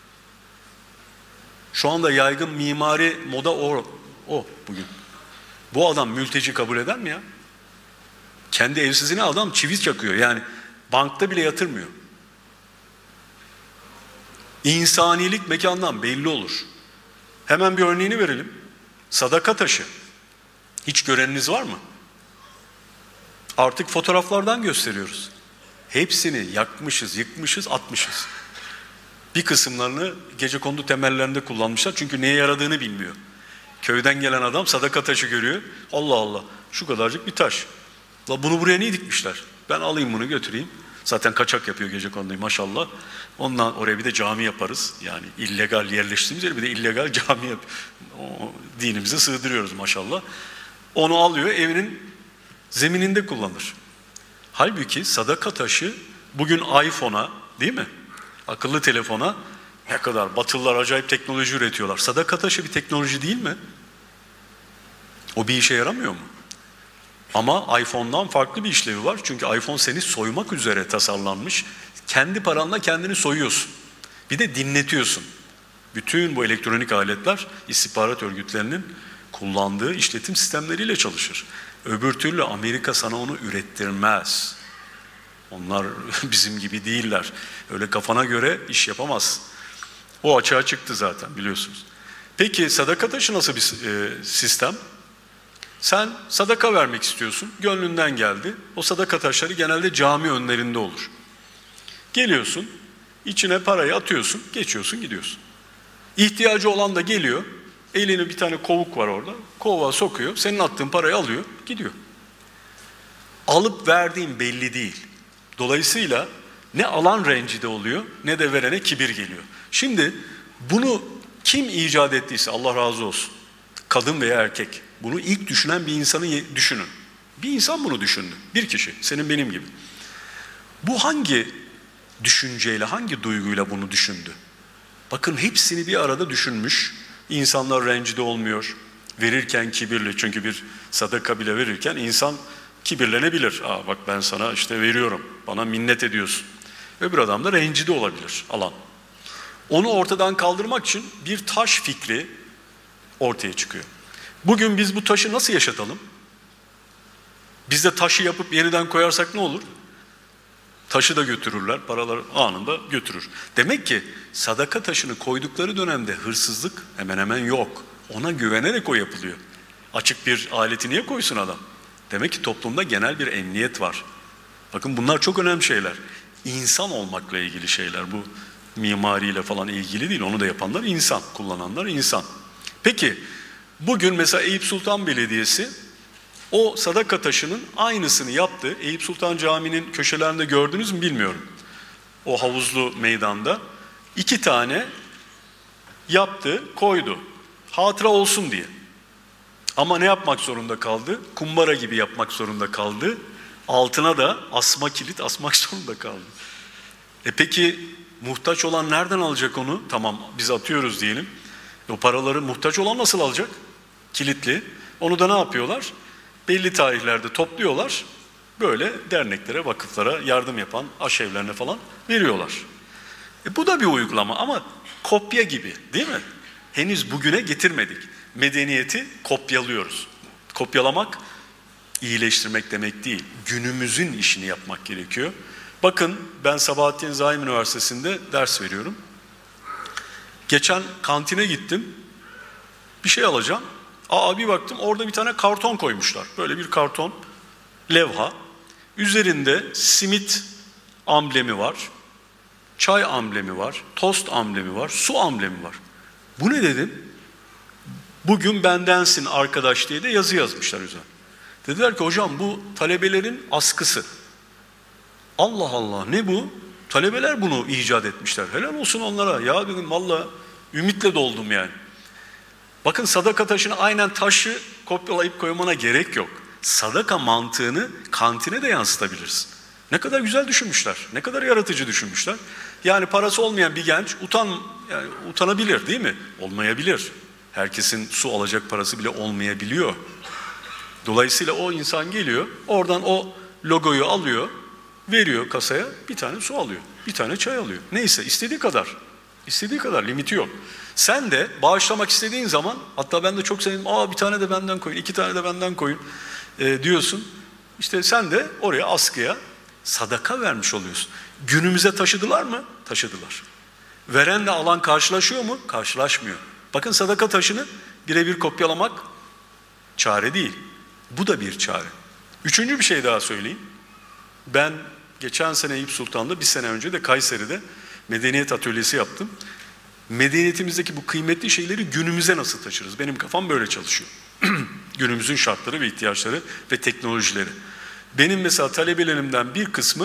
S6: Şu anda yaygın mimari moda o, o bugün. Bu adam mülteci kabul eder mi ya? Kendi evsizine adam çivi çakıyor. Yani bankta bile yatırmıyor. İnsanilik mekandan belli olur. Hemen bir örneğini verelim. Sadaka taşı. Hiç göreniniz var mı? Artık fotoğraflardan gösteriyoruz. Hepsini yakmışız, yıkmışız, atmışız. Bir kısımlarını gecekondu temellerinde kullanmışlar çünkü neye yaradığını bilmiyor. Köyden gelen adam sadaka taşı görüyor. Allah Allah, şu kadarcık bir taş. La bunu buraya niye dikmişler? Ben alayım bunu götüreyim. Zaten kaçak yapıyor gecekonduyu maşallah. Ondan oraya bir de cami yaparız. Yani illegal yerleştiğimiz yere bir de illegal cami yap. O, dinimize sığdırıyoruz maşallah. Onu alıyor evinin zemininde kullanır. Halbuki sadaka taşı bugün iPhone'a, değil mi? Akıllı telefona ne kadar Batılılar acayip teknoloji üretiyorlar. Sadaka taşı bir teknoloji değil mi? O bir işe yaramıyor mu? Ama iPhone'dan farklı bir işlevi var. Çünkü iPhone seni soymak üzere tasarlanmış. Kendi paranla kendini soyuyorsun. Bir de dinletiyorsun. Bütün bu elektronik aletler istihbarat örgütlerinin kullandığı işletim sistemleriyle çalışır. Öbür türlü Amerika sana onu ürettirmez. Onlar bizim gibi değiller. Öyle kafana göre iş yapamaz. O açığa çıktı zaten biliyorsunuz. Peki sadaka taşı nasıl bir e, sistem? Sen sadaka vermek istiyorsun, gönlünden geldi. O sadaka taşları genelde cami önlerinde olur. Geliyorsun, içine parayı atıyorsun, geçiyorsun, gidiyorsun. İhtiyacı olan da geliyor, elini bir tane kovuk var orada, kovuğa sokuyor, senin attığın parayı alıyor, gidiyor. Alıp verdiğin belli değil. Dolayısıyla ne alan rencide oluyor, ne de verene kibir geliyor. Şimdi bunu kim icat ettiyse Allah razı olsun, kadın veya erkek, bunu ilk düşünen bir insanı düşünün. Bir insan bunu düşündü. Bir kişi, senin benim gibi. Bu hangi düşünceyle, hangi duyguyla bunu düşündü? Bakın hepsini bir arada düşünmüş. İnsanlar rencide olmuyor. Verirken kibirli. Çünkü bir sadaka bile verirken insan kibirlenebilir. Aa bak ben sana işte veriyorum. Bana minnet ediyorsun. Öbür adam da rencide olabilir alan. Onu ortadan kaldırmak için bir taş fikri ortaya çıkıyor. Bugün biz bu taşı nasıl yaşatalım? Biz de taşı yapıp yeniden koyarsak ne olur? Taşı da götürürler, paraları anında götürür. Demek ki sadaka taşını koydukları dönemde hırsızlık hemen hemen yok. Ona güvenerek o yapılıyor. Açık bir aleti niye koysun adam? Demek ki toplumda genel bir emniyet var. Bakın bunlar çok önemli şeyler. İnsan olmakla ilgili şeyler. Bu mimariyle falan ilgili değil. Onu da yapanlar insan, kullananlar insan. Peki bugün mesela Eyüp Sultan Belediyesi o sadaka taşının aynısını yaptı. Eyüp Sultan Camii'nin köşelerinde gördünüz mü bilmiyorum. O havuzlu meydanda iki tane yaptı, koydu. Hatıra olsun diye. Ama ne yapmak zorunda kaldı? Kumbara gibi yapmak zorunda kaldı. Altına da asma kilit asmak zorunda kaldı. E peki muhtaç olan nereden alacak onu? Tamam biz atıyoruz diyelim. O paraları muhtaç olan nasıl alacak? Kilitli. Onu da ne yapıyorlar? Belli tarihlerde topluyorlar. Böyle derneklere, vakıflara yardım yapan aşevlerine falan veriyorlar. E bu da bir uygulama ama kopya gibi değil mi? Henüz bugüne getirmedik. Medeniyeti kopyalıyoruz. Kopyalamak iyileştirmek demek değil. Günümüzün işini yapmak gerekiyor. Bakın ben Sabahattin Zaim Üniversitesi'nde ders veriyorum. Geçen kantine gittim. Bir şey alacağım. Aa bir baktım orada bir tane karton koymuşlar. Böyle bir karton levha. Üzerinde simit amblemi var. Çay amblemi var. Tost amblemi var. Su amblemi var. Bu ne dedim? Bugün bendensin arkadaş diye de yazı yazmışlar üzerine. Dediler ki hocam bu talebelerin askısı. Allah Allah ne bu? Talebeler bunu icat etmişler. Helal olsun onlara. Ya dedim valla ümitle doldum yani. Bakın sadaka taşını aynen taşı kopyalayıp koymana gerek yok. Sadaka mantığını kantine de yansıtabilirsin. Ne kadar güzel düşünmüşler. Ne kadar yaratıcı düşünmüşler. Yani parası olmayan bir genç utan yani utanabilir değil mi? Olmayabilir. Herkesin su alacak parası bile olmayabiliyor. Dolayısıyla o insan geliyor, oradan o logoyu alıyor, veriyor kasaya, bir tane su alıyor, bir tane çay alıyor. Neyse istediği kadar, istediği kadar limiti yok. Sen de bağışlamak istediğin zaman, hatta ben de çok sevdim, aa bir tane de benden koyun, iki tane de benden koyun e, diyorsun. İşte sen de oraya askıya sadaka vermiş oluyorsun. Günümüze taşıdılar mı? Taşıdılar. Verenle alan karşılaşıyor mu? Karşılaşmıyor. Bakın sadaka taşını birebir kopyalamak çare değil. Bu da bir çare. Üçüncü bir şey daha söyleyeyim. Ben geçen sene Eyüp Sultan'da, bir sene önce de Kayseri'de medeniyet atölyesi yaptım. Medeniyetimizdeki bu kıymetli şeyleri günümüze nasıl taşırız? Benim kafam böyle çalışıyor. Günümüzün şartları ve ihtiyaçları ve teknolojileri. Benim mesela talebelerimden bir kısmı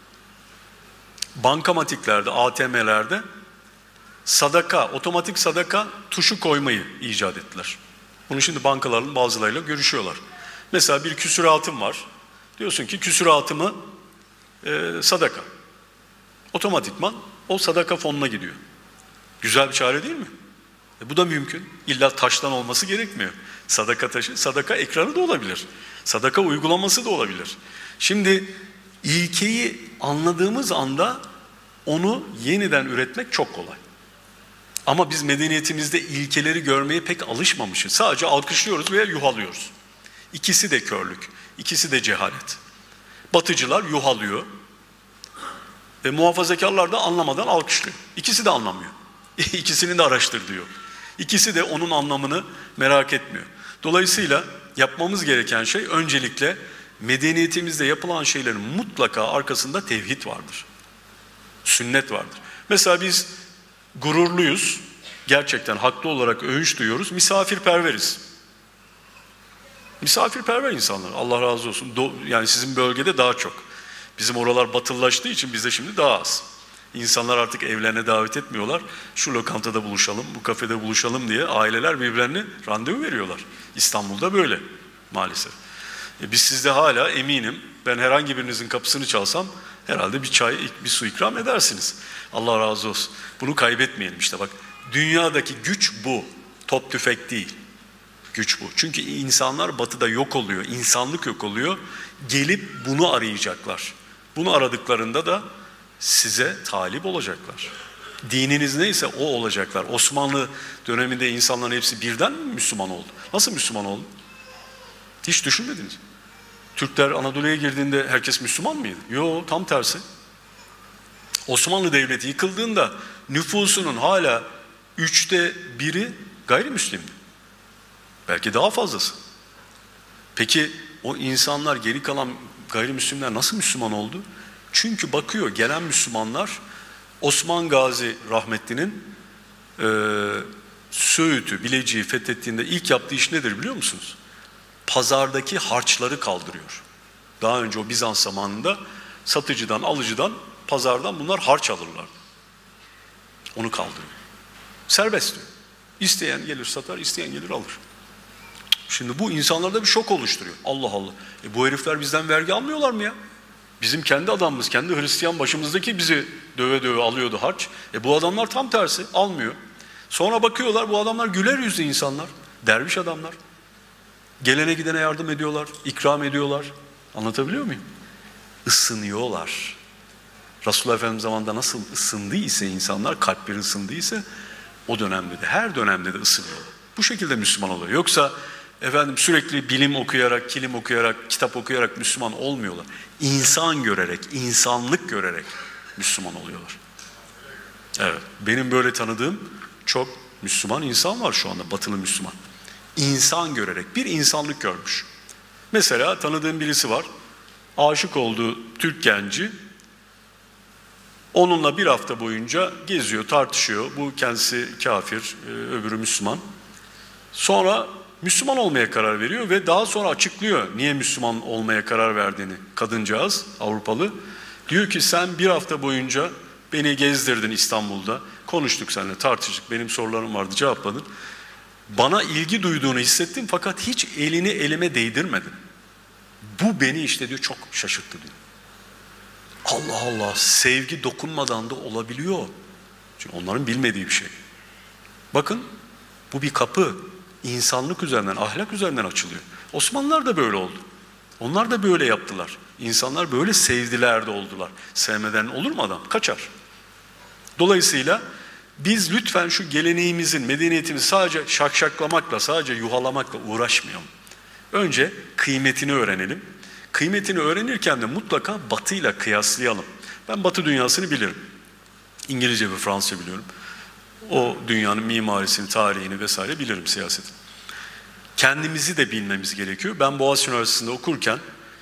S6: bankamatiklerde, A T M'lerde sadaka, otomatik sadaka tuşu koymayı icat ettiler. Bunu şimdi bankaların bazılarıyla görüşüyorlar. Mesela bir küsuratım var. Diyorsun ki küsuratımı e, sadaka. Otomatikman o sadaka fonuna gidiyor. Güzel bir çare değil mi? E, bu da mümkün. İlla taştan olması gerekmiyor. Sadaka taşı, sadaka ekranı da olabilir. Sadaka uygulaması da olabilir. Şimdi ilkeyi anladığımız anda onu yeniden üretmek çok kolay. Ama biz medeniyetimizde ilkeleri görmeye pek alışmamışız. Sadece alkışlıyoruz veya yuhalıyoruz. İkisi de körlük, ikisi de cehalet. Batıcılar yuhalıyor ve muhafazakarlar da anlamadan alkışlıyor. İkisi de anlamıyor. İkisini de araştır diyor. İkisi de onun anlamını merak etmiyor. Dolayısıyla yapmamız gereken şey öncelikle medeniyetimizde yapılan şeylerin mutlaka arkasında tevhid vardır. Sünnet vardır. Mesela biz gururluyuz, gerçekten haklı olarak övünç duyuyoruz, misafirperveriz. Misafirperver insanlar, Allah razı olsun. Do- yani sizin bölgede daha çok. Bizim oralar batılılaştığı için bizde şimdi daha az. İnsanlar artık evlerine davet etmiyorlar. Şu lokantada buluşalım, bu kafede buluşalım diye aileler birbirlerine randevu veriyorlar. İstanbul'da böyle maalesef. E biz sizde hala eminim, ben herhangi birinizin kapısını çalsam herhalde bir çay, bir su ikram edersiniz. Allah razı olsun. Bunu kaybetmeyelim işte bak. Dünyadaki güç bu. Top tüfek değil. Güç bu. Çünkü insanlar batıda yok oluyor. İnsanlık yok oluyor. Gelip bunu arayacaklar. Bunu aradıklarında da size talip olacaklar. Dininiz neyse o olacaklar. Osmanlı döneminde insanların hepsi birden mi Müslüman oldu? Nasıl Müslüman oldu? Hiç düşünmediniz. Türkler Anadolu'ya girdiğinde herkes Müslüman mıydı? Yok, tam tersi. Osmanlı Devleti yıkıldığında nüfusunun hala üçte biri gayrimüslimdi. Belki daha fazlası. Peki o insanlar, geri kalan gayrimüslimler nasıl Müslüman oldu? Çünkü bakıyor gelen Müslümanlar Osman Gazi rahmetlinin e, Söğüt'ü, Bilecik'i fethettiğinde ilk yaptığı iş nedir biliyor musunuz? Pazardaki harçları kaldırıyor. Daha önce o Bizans zamanında satıcıdan, alıcıdan, pazardan bunlar harç alırlar. Onu kaldırıyor. Serbest diyor. İsteyen gelir satar, isteyen gelir alır. Şimdi bu insanlarda bir şok oluşturuyor. Allah Allah. E bu herifler bizden vergi almıyorlar mı ya? Bizim kendi adamımız, kendi Hristiyan başımızdaki bizi döve döve alıyordu harç. E bu adamlar tam tersi, almıyor. Sonra bakıyorlar bu adamlar güler yüzlü insanlar. Derviş adamlar. Gelene gidene yardım ediyorlar, ikram ediyorlar. Anlatabiliyor muyum? Isınıyorlar. Resulullah Efendimiz zamanında nasıl ısındıysa insanlar, kalpleri ısındıysa o dönemde de, her dönemde de ısınıyorlar. Bu şekilde Müslüman oluyor. Yoksa efendim sürekli bilim okuyarak, kilim okuyarak, kitap okuyarak Müslüman olmuyorlar. İnsan görerek, insanlık görerek Müslüman oluyorlar. Evet, benim böyle tanıdığım çok Müslüman insan var şu anda, batılı Müslüman. İnsan görerek, bir insanlık görmüş. Mesela tanıdığım birisi var, aşık olduğu Türk genci, onunla bir hafta boyunca geziyor, tartışıyor. Bu kendisi kafir, öbürü Müslüman. Sonra Müslüman olmaya karar veriyor ve daha sonra açıklıyor niye Müslüman olmaya karar verdiğini kadıncağız, Avrupalı. Diyor ki sen bir hafta boyunca beni gezdirdin İstanbul'da, konuştuk seninle, tartıştık, benim sorularım vardı, cevapladın. Bana ilgi duyduğunu hissettim fakat hiç elini elime değdirmedin. Bu beni işte diyor çok şaşırttı diyor. Allah Allah, sevgi dokunmadan da olabiliyor. Çünkü onların bilmediği bir şey. Bakın bu bir kapı. İnsanlık üzerinden, ahlak üzerinden açılıyor. Osmanlılar da böyle oldu. Onlar da böyle yaptılar. İnsanlar böyle sevdiler de oldular. Sevmeden olur mu adam? Kaçar. Dolayısıyla biz lütfen şu geleneğimizin, medeniyetimizi sadece şakşaklamakla, sadece yuhalamakla uğraşmayalım. Önce kıymetini öğrenelim. Kıymetini öğrenirken de mutlaka Batı'yla kıyaslayalım. Ben Batı dünyasını bilirim. İngilizce ve Fransızca biliyorum. O dünyanın mimarisini, tarihini vesaire bilirim, siyasetini. Kendimizi de bilmemiz gerekiyor. Ben Boğaziçi Üniversitesi'nde okurken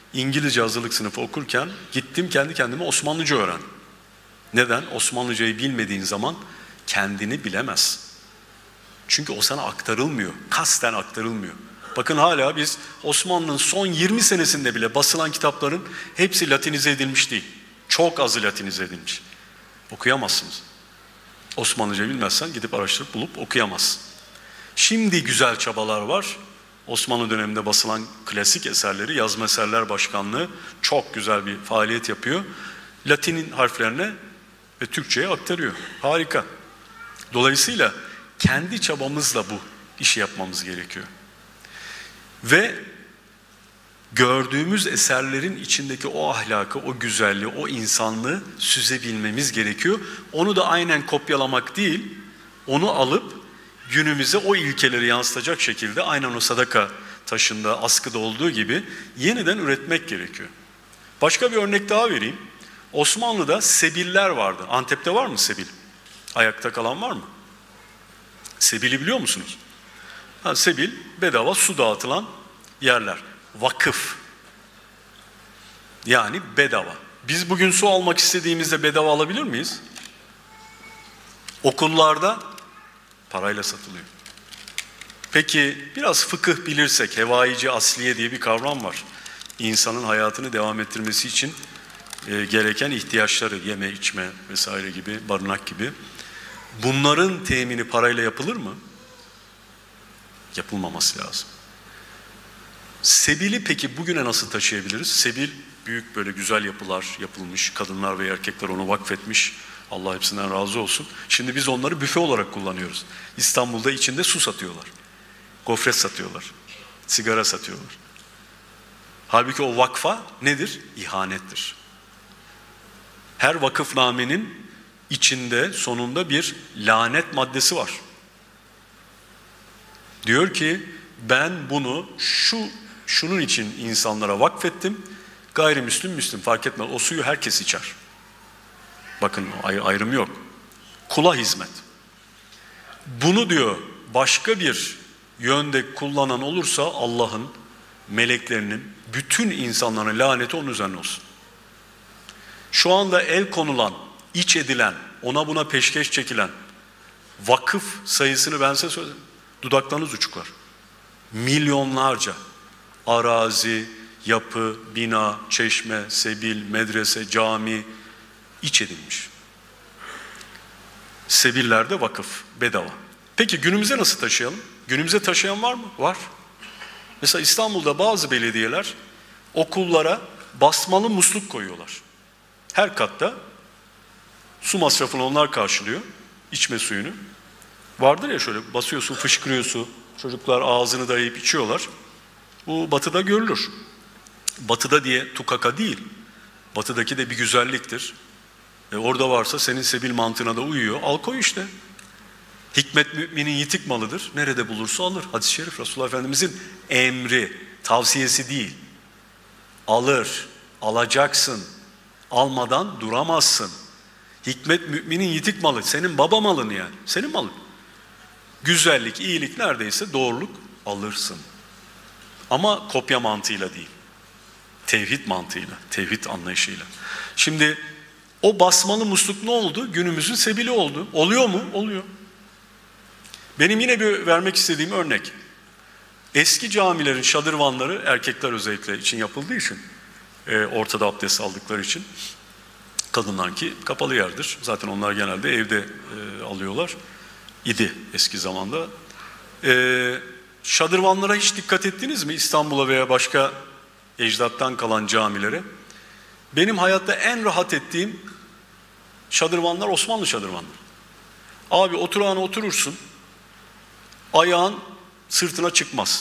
S6: İngilizce hazırlık sınıfı okurken gittim kendi kendime Osmanlıca öğrendim. Neden? Osmanlıcayı bilmediğin zaman kendini bilemez. Çünkü o sana aktarılmıyor, kasten aktarılmıyor. Bakın hala biz Osmanlı'nın son yirmi senesinde bile basılan kitapların hepsi Latinize edilmiş değil. Çok azı Latinize edilmiş. Okuyamazsınız. Osmanlıca bilmezsen gidip araştırıp bulup okuyamazsın. Şimdi güzel çabalar var. Osmanlı döneminde basılan klasik eserleri Yazma Eserler Başkanlığı çok güzel bir faaliyet yapıyor. Latin harflerine ve Türkçe'ye aktarıyor. Harika. Dolayısıyla kendi çabamızla bu işi yapmamız gerekiyor. Ve gördüğümüz eserlerin içindeki o ahlakı, o güzelliği, o insanlığı süzebilmemiz gerekiyor. Onu da aynen kopyalamak değil, onu alıp günümüze o ilkeleri yansıtacak şekilde aynen o sadaka taşında, askıda olduğu gibi yeniden üretmek gerekiyor. Başka bir örnek daha vereyim. Osmanlı'da sebiller vardı. Antep'te var mı sebil? Ayakta kalan var mı? Sebili biliyor musunuz? Ha, sebil, bedava su dağıtılan yerler. Vakıf. Yani bedava. Biz bugün su almak istediğimizde bedava alabilir miyiz? Okullarda parayla satılıyor. Peki biraz fıkıh bilirsek, hevaici asliye diye bir kavram var. İnsanın hayatını devam ettirmesi için e, gereken ihtiyaçları, yeme, içme vesaire gibi, barınak gibi. Bunların temini parayla yapılır mı? Yapılmaması lazım. Sebili peki bugüne nasıl taşıyabiliriz? Sebil büyük böyle güzel yapılar yapılmış, kadınlar ve erkekler onu vakfetmiş. Allah hepsinden razı olsun. Şimdi biz onları büfe olarak kullanıyoruz. İstanbul'da içinde su satıyorlar. Gofret satıyorlar. Sigara satıyorlar. Halbuki o vakfa nedir? İhanettir. Her vakıfnamenin içinde sonunda bir lanet maddesi var. Diyor ki ben bunu şu şunun için insanlara vakfettim. Gayrimüslim, Müslüm fark etmez. O suyu herkes içer. Bakın ayrım yok. Kula hizmet. Bunu diyor başka bir yönde kullanan olursa Allah'ın, meleklerinin, bütün insanların laneti onun üzerine olsun. Şu anda el konulan, iç edilen, ona buna peşkeş çekilen vakıf sayısını ben size söyleyeyim. Dudaklarınız uçuklar. Milyonlarca arazi, yapı, bina, çeşme, sebil, medrese, cami iç edilmiş. Sebillerde vakıf, bedava. Peki günümüze nasıl taşıyalım? Günümüze taşıyan var mı? Var. Mesela İstanbul'da bazı belediyeler okullara basmalı musluk koyuyorlar. Her katta su masrafını onlar karşılıyor. İçme suyunu. Vardır ya şöyle basıyorsun, fışkırıyor su. Çocuklar ağzını dayayıp içiyorlar. Bu batıda görülür. Batıda diye tukaka değil. Batıdaki de bir güzelliktir. E orada varsa senin sebil mantığına da uyuyor. Al koy işte. Hikmet müminin yitik malıdır. Nerede bulursa alır. Hadis-i şerif Resulullah Efendimizin emri, tavsiyesi değil. Alır, alacaksın. Almadan duramazsın. Hikmet müminin yitik malı. Senin baba malın yani. Senin malın. Güzellik, iyilik neredeyse doğruluk alırsın. Ama kopya mantığıyla değil. Tevhid mantığıyla, tevhid anlayışıyla. Şimdi o basmalı musluk ne oldu? Günümüzün sebili oldu. Oluyor mu? Oluyor. Benim yine bir vermek istediğim örnek. Eski camilerin şadırvanları erkekler özellikle için yapıldığı için, e, ortada abdest aldıkları için, kadınlarınki kapalı yerdir. Zaten onlar genelde evde e, alıyorlar. İdi eski zamanda. E, şadırvanlara hiç dikkat ettiniz mi? İstanbul'a veya başka ecdattan kalan camilere. Benim hayatta en rahat ettiğim şadırvanlar Osmanlı şadırvanları. Abi oturağına oturursun, ayağın sırtına çıkmaz.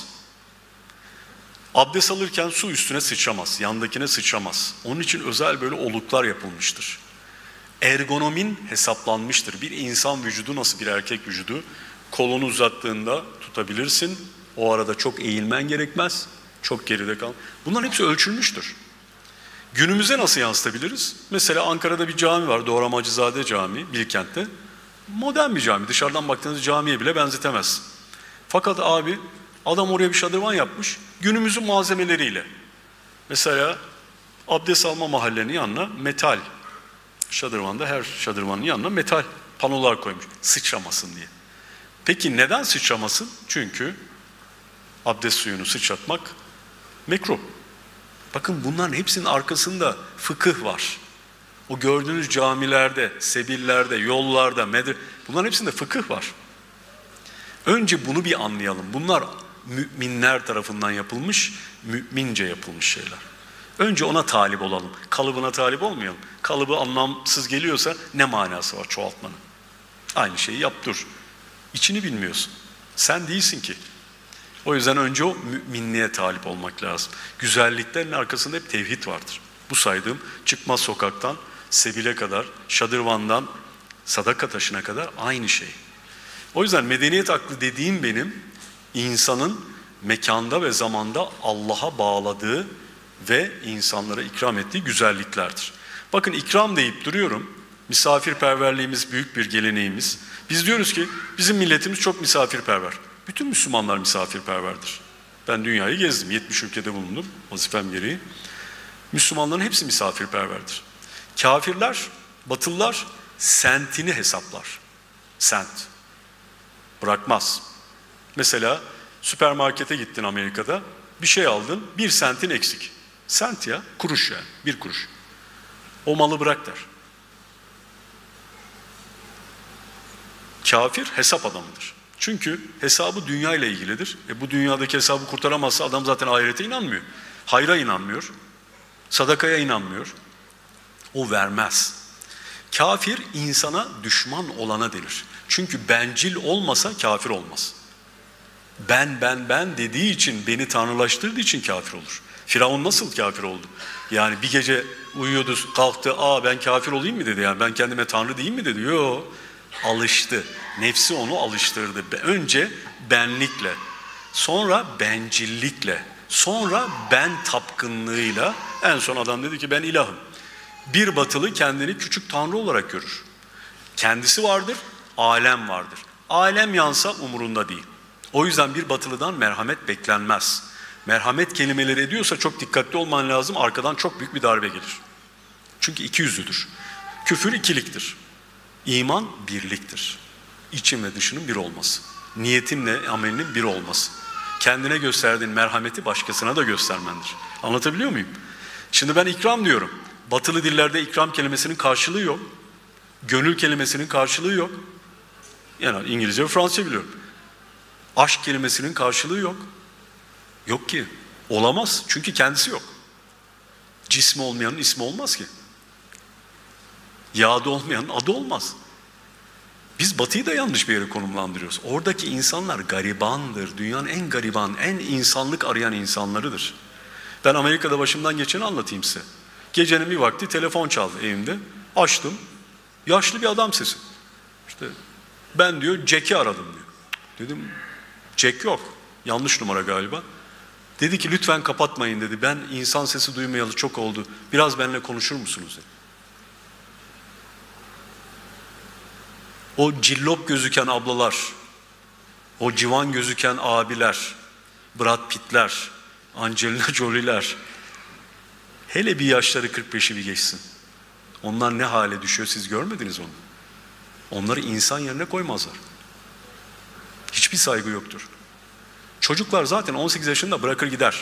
S6: Abdest alırken su üstüne sıçramaz, yandakine sıçramaz. Onun için özel böyle oluklar yapılmıştır. Ergonomin hesaplanmıştır. Bir insan vücudu nasıl bir erkek vücudu? Kolunu uzattığında tutabilirsin. O arada çok eğilmen gerekmez. Çok geride kal. Bunların hepsi ölçülmüştür. Günümüze nasıl yansıtabiliriz? Mesela Ankara'da bir cami var. Doğramacızade Camii, Bilkent'te. Modern bir cami. Dışarıdan baktığınız camiye bile benzetemez. Fakat abi adam oraya bir şadırvan yapmış. Günümüzün malzemeleriyle. Mesela abdest alma mahallenin yanına metal, şadırvanda her şadırvanın yanına metal panolar koymuş sıçramasın diye. Peki neden sıçramasın? Çünkü abdest suyunu sıçratmak mekruh. Bakın bunların hepsinin arkasında fıkıh var. O gördüğünüz camilerde, sebillerde, yollarda, medre... bunların hepsinde fıkıh var. Önce bunu bir anlayalım. Bunlar müminler tarafından yapılmış, mümince yapılmış şeyler. Önce ona talip olalım. Kalıbına talip olmayalım. Kalıbı anlamsız geliyorsa ne manası var çoğaltmanın? Aynı şeyi yap dur. İçini bilmiyorsun. Sen değilsin ki. O yüzden önce o müminliğe talip olmak lazım. Güzelliklerin arkasında hep tevhid vardır. Bu saydığım çıkmaz sokaktan sebile kadar, şadırvandan sadaka taşına kadar aynı şey. O yüzden medeniyet aklı dediğim benim insanın mekanda ve zamanda Allah'a bağladığı ve insanlara ikram ettiği güzelliklerdir. Bakın ikram deyip duruyorum. Misafirperverliğimiz büyük bir geleneğimiz. Biz diyoruz ki bizim milletimiz çok misafirperver. Bütün Müslümanlar misafirperverdir. Ben dünyayı gezdim, yetmiş ülkede bulundum vazifem gereği. Müslümanların hepsi misafirperverdir. Kafirler, Batılılar sentini hesaplar. Sent. Bırakmaz. Mesela süpermarkete gittin Amerika'da, bir şey aldın, bir sentin eksik. Sent ya, kuruş yani, bir kuruş. O malı bırak der. Kafir hesap adamıdır. Çünkü hesabı dünya ile ilgilidir. E bu dünyadaki hesabı kurtaramazsa adam zaten ahirete inanmıyor. Hayra inanmıyor. Sadakaya inanmıyor. O vermez. Kafir insana düşman olana denir. Çünkü bencil olmasa kafir olmaz. Ben ben ben dediği için, beni tanrılaştırdığı için kafir olur. Firavun nasıl kafir oldu? Yani bir gece uyuyordu, kalktı, aa ben kafir olayım mı dedi, yani ben kendime tanrı diyeyim mi dedi. Yok, alıştı. Nefsi onu alıştırdı. Önce benlikle, sonra bencillikle, sonra ben tapkınlığıyla, en son adam dedi ki ben ilahım. Bir batılı kendini küçük tanrı olarak görür. Kendisi vardır, alem vardır. Alem yansa umurunda değil. O yüzden bir batılıdan merhamet beklenmez. Merhamet kelimeleri ediyorsa çok dikkatli olman lazım. Arkadan çok büyük bir darbe gelir. Çünkü iki yüzlüdür. Küfür ikiliktir. İman birliktir. İçin ve dışının bir olması. Niyetinle amelinin bir olması. Kendine gösterdiğin merhameti başkasına da göstermendir. Anlatabiliyor muyum? Şimdi ben ikram diyorum. Batılı dillerde ikram kelimesinin karşılığı yok. Gönül kelimesinin karşılığı yok. Yani İngilizce ve Fransızca biliyorum. Aşk kelimesinin karşılığı yok. Yok ki. Olamaz. Çünkü kendisi yok. Cismi olmayanın ismi olmaz ki. Yağı olmayanın adı olmaz. Biz Batı'yı da yanlış bir yere konumlandırıyoruz. Oradaki insanlar garibandır. Dünyanın en gariban, en insanlık arayan insanlarıdır. Ben Amerika'da başımdan geçeni anlatayım size. Gecenin bir vakti telefon çaldı evimde. Açtım. Yaşlı bir adam sesi. İşte ben diyor Jack'i aradım diyor. Dedim Jack yok. Yanlış numara galiba. Dedi ki lütfen kapatmayın dedi. Ben insan sesi duymayalı çok oldu. Biraz benimle konuşur musunuz dedi. O cillop gözüken ablalar, o civan gözüken abiler, Brad Pitt'ler, Angelina Jolie'ler, hele bir yaşları kırk beşi bir geçsin. Onlar ne hale düşüyor siz görmediniz onu. Onları insan yerine koymazlar. Hiçbir saygı yoktur. Çocuklar zaten on sekiz yaşında bırakır gider.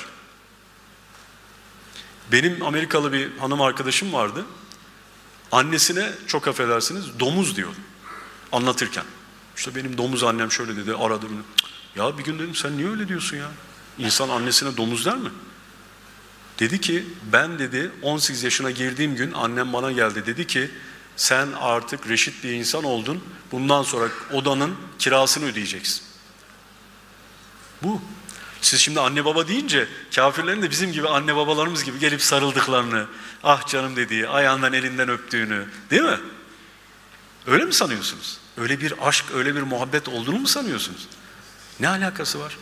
S6: Benim Amerikalı bir hanım arkadaşım vardı. Annesine çok affedersiniz domuz diyordu. Anlatırken. İşte benim domuz annem şöyle dedi, aradı beni. Ya bir gün dedim sen niye öyle diyorsun ya? İnsan annesine domuz der mi? Dedi ki ben dedi on sekiz yaşına girdiğim gün annem bana geldi dedi ki sen artık reşit bir insan oldun. Bundan sonra odanın kirasını ödeyeceksin. Bu. Siz şimdi anne baba deyince kafirlerin de bizim gibi anne babalarımız gibi gelip sarıldıklarını, ah canım dediği, ayağından elinden öptüğünü, değil mi? Öyle mi sanıyorsunuz? Öyle bir aşk, öyle bir muhabbet olduğunu mu sanıyorsunuz? Ne alakası var?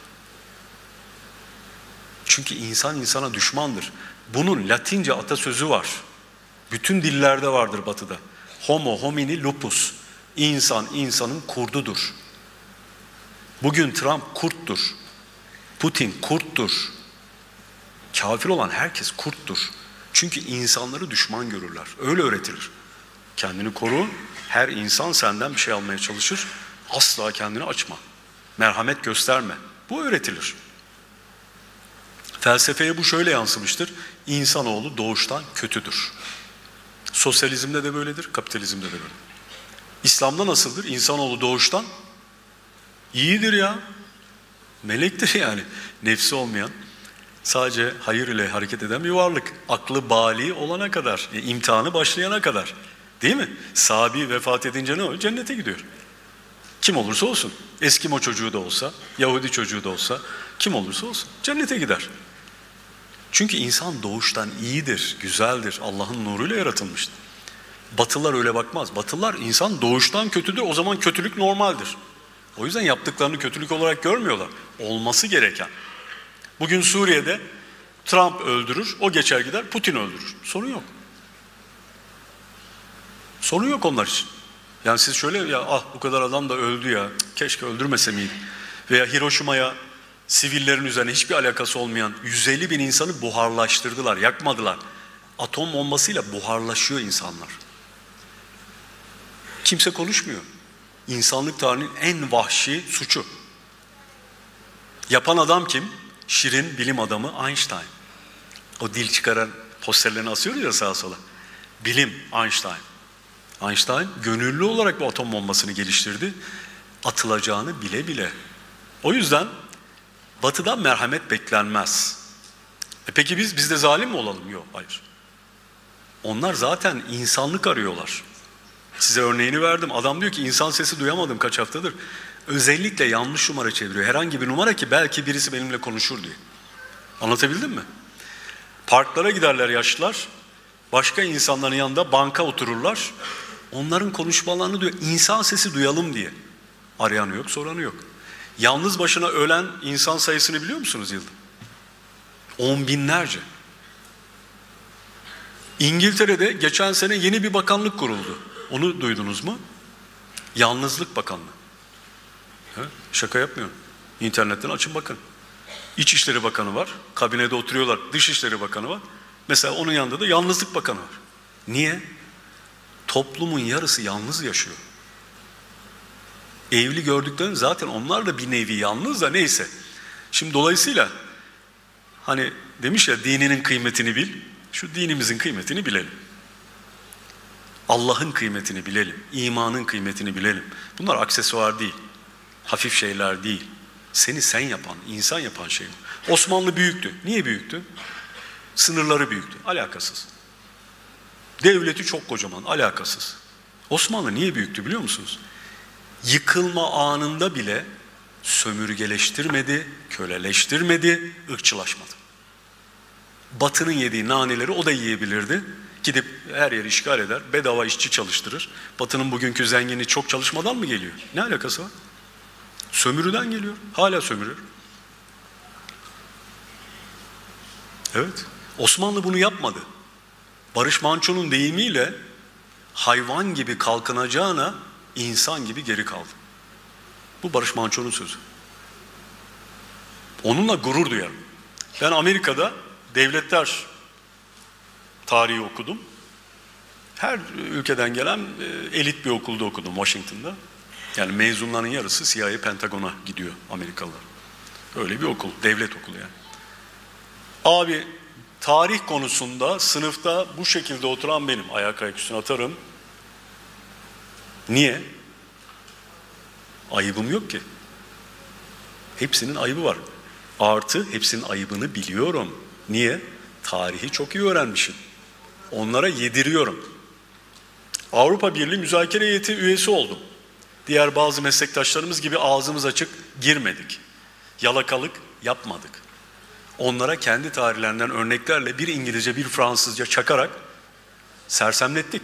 S6: Çünkü insan insana düşmandır. Bunun Latince atasözü var. Bütün dillerde vardır Batı'da. Homo homini lupus. İnsan insanın kurdudur. Bugün Trump kurttur. Putin kurttur. Kafir olan herkes kurttur. Çünkü insanları düşman görürler. Öyle öğretilir. Kendini koru. Her insan senden bir şey almaya çalışır. Asla kendini açma. Merhamet gösterme. Bu öğretilir. Felsefeye bu şöyle yansımıştır. İnsanoğlu doğuştan kötüdür. Sosyalizmde de böyledir, kapitalizmde de böyle. İslam'da nasıldır? İnsanoğlu doğuştan iyidir ya. Melektir yani. Nefsi olmayan, sadece hayır ile hareket eden bir varlık. Aklı bali olana kadar, e, imtihanı başlayana kadar. Değil mi? Sahabi vefat edince ne oluyor? Cennete gidiyor. Kim olursa olsun. Eskimo çocuğu da olsa, Yahudi çocuğu da olsa, kim olursa olsun. Cennete gider. Çünkü insan doğuştan iyidir, güzeldir. Allah'ın nuruyla yaratılmıştır. Batılılar öyle bakmaz. Batılılar insan doğuştan kötüdür. O zaman kötülük normaldir. O yüzden yaptıklarını kötülük olarak görmüyorlar. Olması gereken. Bugün Suriye'de Trump öldürür, o geçer gider, Putin öldürür. Sorun yok. Sorun yok onlar için. Yani siz şöyle ya ah bu kadar adam da öldü ya, keşke öldürmese miydi? Veya Hiroşima'ya sivillerin üzerine hiçbir alakası olmayan yüz elli bin insanı buharlaştırdılar, yakmadılar. Atom bombasıyla buharlaşıyor insanlar. Kimse konuşmuyor. İnsanlık tarihinin en vahşi suçu. Yapan adam kim? Şirin bilim adamı Einstein. O dil çıkaran posterlerini asıyor ya sağa sola. Bilim Einstein. Einstein gönüllü olarak bu atom bombasını geliştirdi. Atılacağını bile bile. O yüzden Batı'dan merhamet beklenmez. E peki biz, biz de zalim mi olalım? Yok, hayır. Onlar zaten insanlık arıyorlar. Size örneğini verdim. Adam diyor ki insan sesi duyamadım kaç haftadır. Özellikle yanlış numara çeviriyor. Herhangi bir numara ki belki birisi benimle konuşur diye. Anlatabildim mi? Parklara giderler yaşlılar. Başka insanların yanında banka otururlar. Onların konuşmalarını duyuyor. İnsan sesi duyalım diye. Arayanı yok, soranı yok. Yalnız başına ölen insan sayısını biliyor musunuz yılda? On binlerce. İngiltere'de geçen sene yeni bir bakanlık kuruldu. Onu duydunuz mu? Yalnızlık Bakanlığı. He? Şaka yapmıyorum. İnternetten açın bakın. İçişleri Bakanı var. Kabinede oturuyorlar. Dışişleri Bakanı var. Mesela onun yanında da Yalnızlık Bakanı var. Niye? Toplumun yarısı yalnız yaşıyor. Evli gördüklerini zaten onlar da bir nevi yalnız da neyse. Şimdi dolayısıyla hani demiş ya dininin kıymetini bil. Şu dinimizin kıymetini bilelim. Allah'ın kıymetini bilelim. İmanın kıymetini bilelim. Bunlar aksesuar değil. Hafif şeyler değil. Seni sen yapan, insan yapan şeyler. Osmanlı büyüktü. Niye büyüktü? Sınırları büyüktü. Alakasız. Devleti çok kocaman. Alakasız. Osmanlı niye büyüktü biliyor musunuz? Yıkılma anında bile sömürgeleştirmedi, köleleştirmedi, ırkçılaşmadı. Batı'nın yediği naneleri o da yiyebilirdi. Gidip her yeri işgal eder, bedava işçi çalıştırır. Batı'nın bugünkü zengini çok çalışmadan mı geliyor? Ne alakası var? Sömürüden geliyor. Hala sömürür. Evet. Osmanlı bunu yapmadı. Barış Manço'nun deyimiyle hayvan gibi kalkınacağına insan gibi geri kaldı. Bu Barış Manço'nun sözü. Onunla gurur duyarım. Ben Amerika'da devletler tarihi okudum. Her ülkeden gelen elit bir okulda okudum Washington'da. Yani mezunların yarısı C I A Pentagon'a gidiyor Amerikalılar. Öyle bir okul, devlet okulu yani. Abi tarih konusunda sınıfta bu şekilde oturan benim. Ayak ayak üstüne atarım. Niye? Ayıbım yok ki. Hepsinin ayıbı var. Artı hepsinin ayıbını biliyorum. Niye? Tarihi çok iyi öğrenmişim. Onlara yediriyorum. Avrupa Birliği müzakere heyeti üyesi oldum. Diğer bazı meslektaşlarımız gibi ağzımız açık girmedik. Yalakalık yapmadık. Onlara kendi tarihlerinden örneklerle bir İngilizce bir Fransızca çakarak sersemlettik.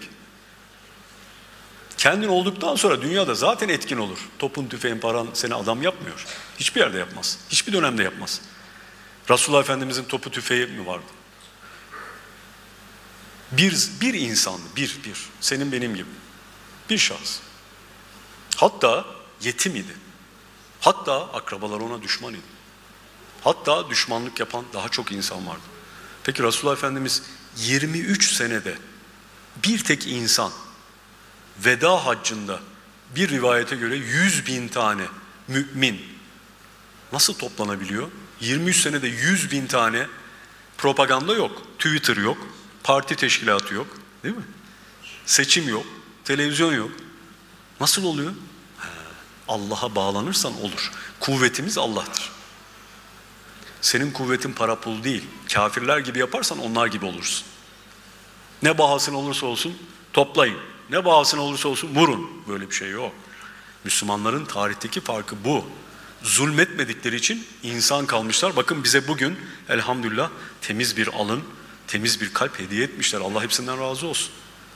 S6: Kendin olduktan sonra dünyada zaten etkin olur. Topun, tüfeğin, paran seni adam yapmıyor. Hiçbir yerde yapmaz. Hiçbir dönemde yapmaz. Resulullah Efendimizin topu tüfeği mi vardı? Bir, bir insan, bir, bir. Senin benim gibi. Bir şahıs. Hatta yetim idi. Hatta akrabalar ona düşman idi. Hatta düşmanlık yapan daha çok insan vardı. Peki Resulullah Efendimiz yirmi üç senede bir tek insan veda haccında bir rivayete göre yüz bin tane mümin nasıl toplanabiliyor? yirmi üç senede yüz bin tane propaganda yok, Twitter yok, parti teşkilatı yok, değil mi? Seçim yok, televizyon yok. Nasıl oluyor? Allah'a bağlanırsan olur. Kuvvetimiz Allah'tır. Senin kuvvetin para pul değil. Kafirler gibi yaparsan onlar gibi olursun. Ne bahasına olursa olsun toplayın. Ne bahasına olursa olsun vurun. Böyle bir şey yok. Müslümanların tarihteki farkı bu. Zulmetmedikleri için insan kalmışlar. Bakın bize bugün elhamdülillah temiz bir alın, temiz bir kalp hediye etmişler. Allah hepsinden razı olsun.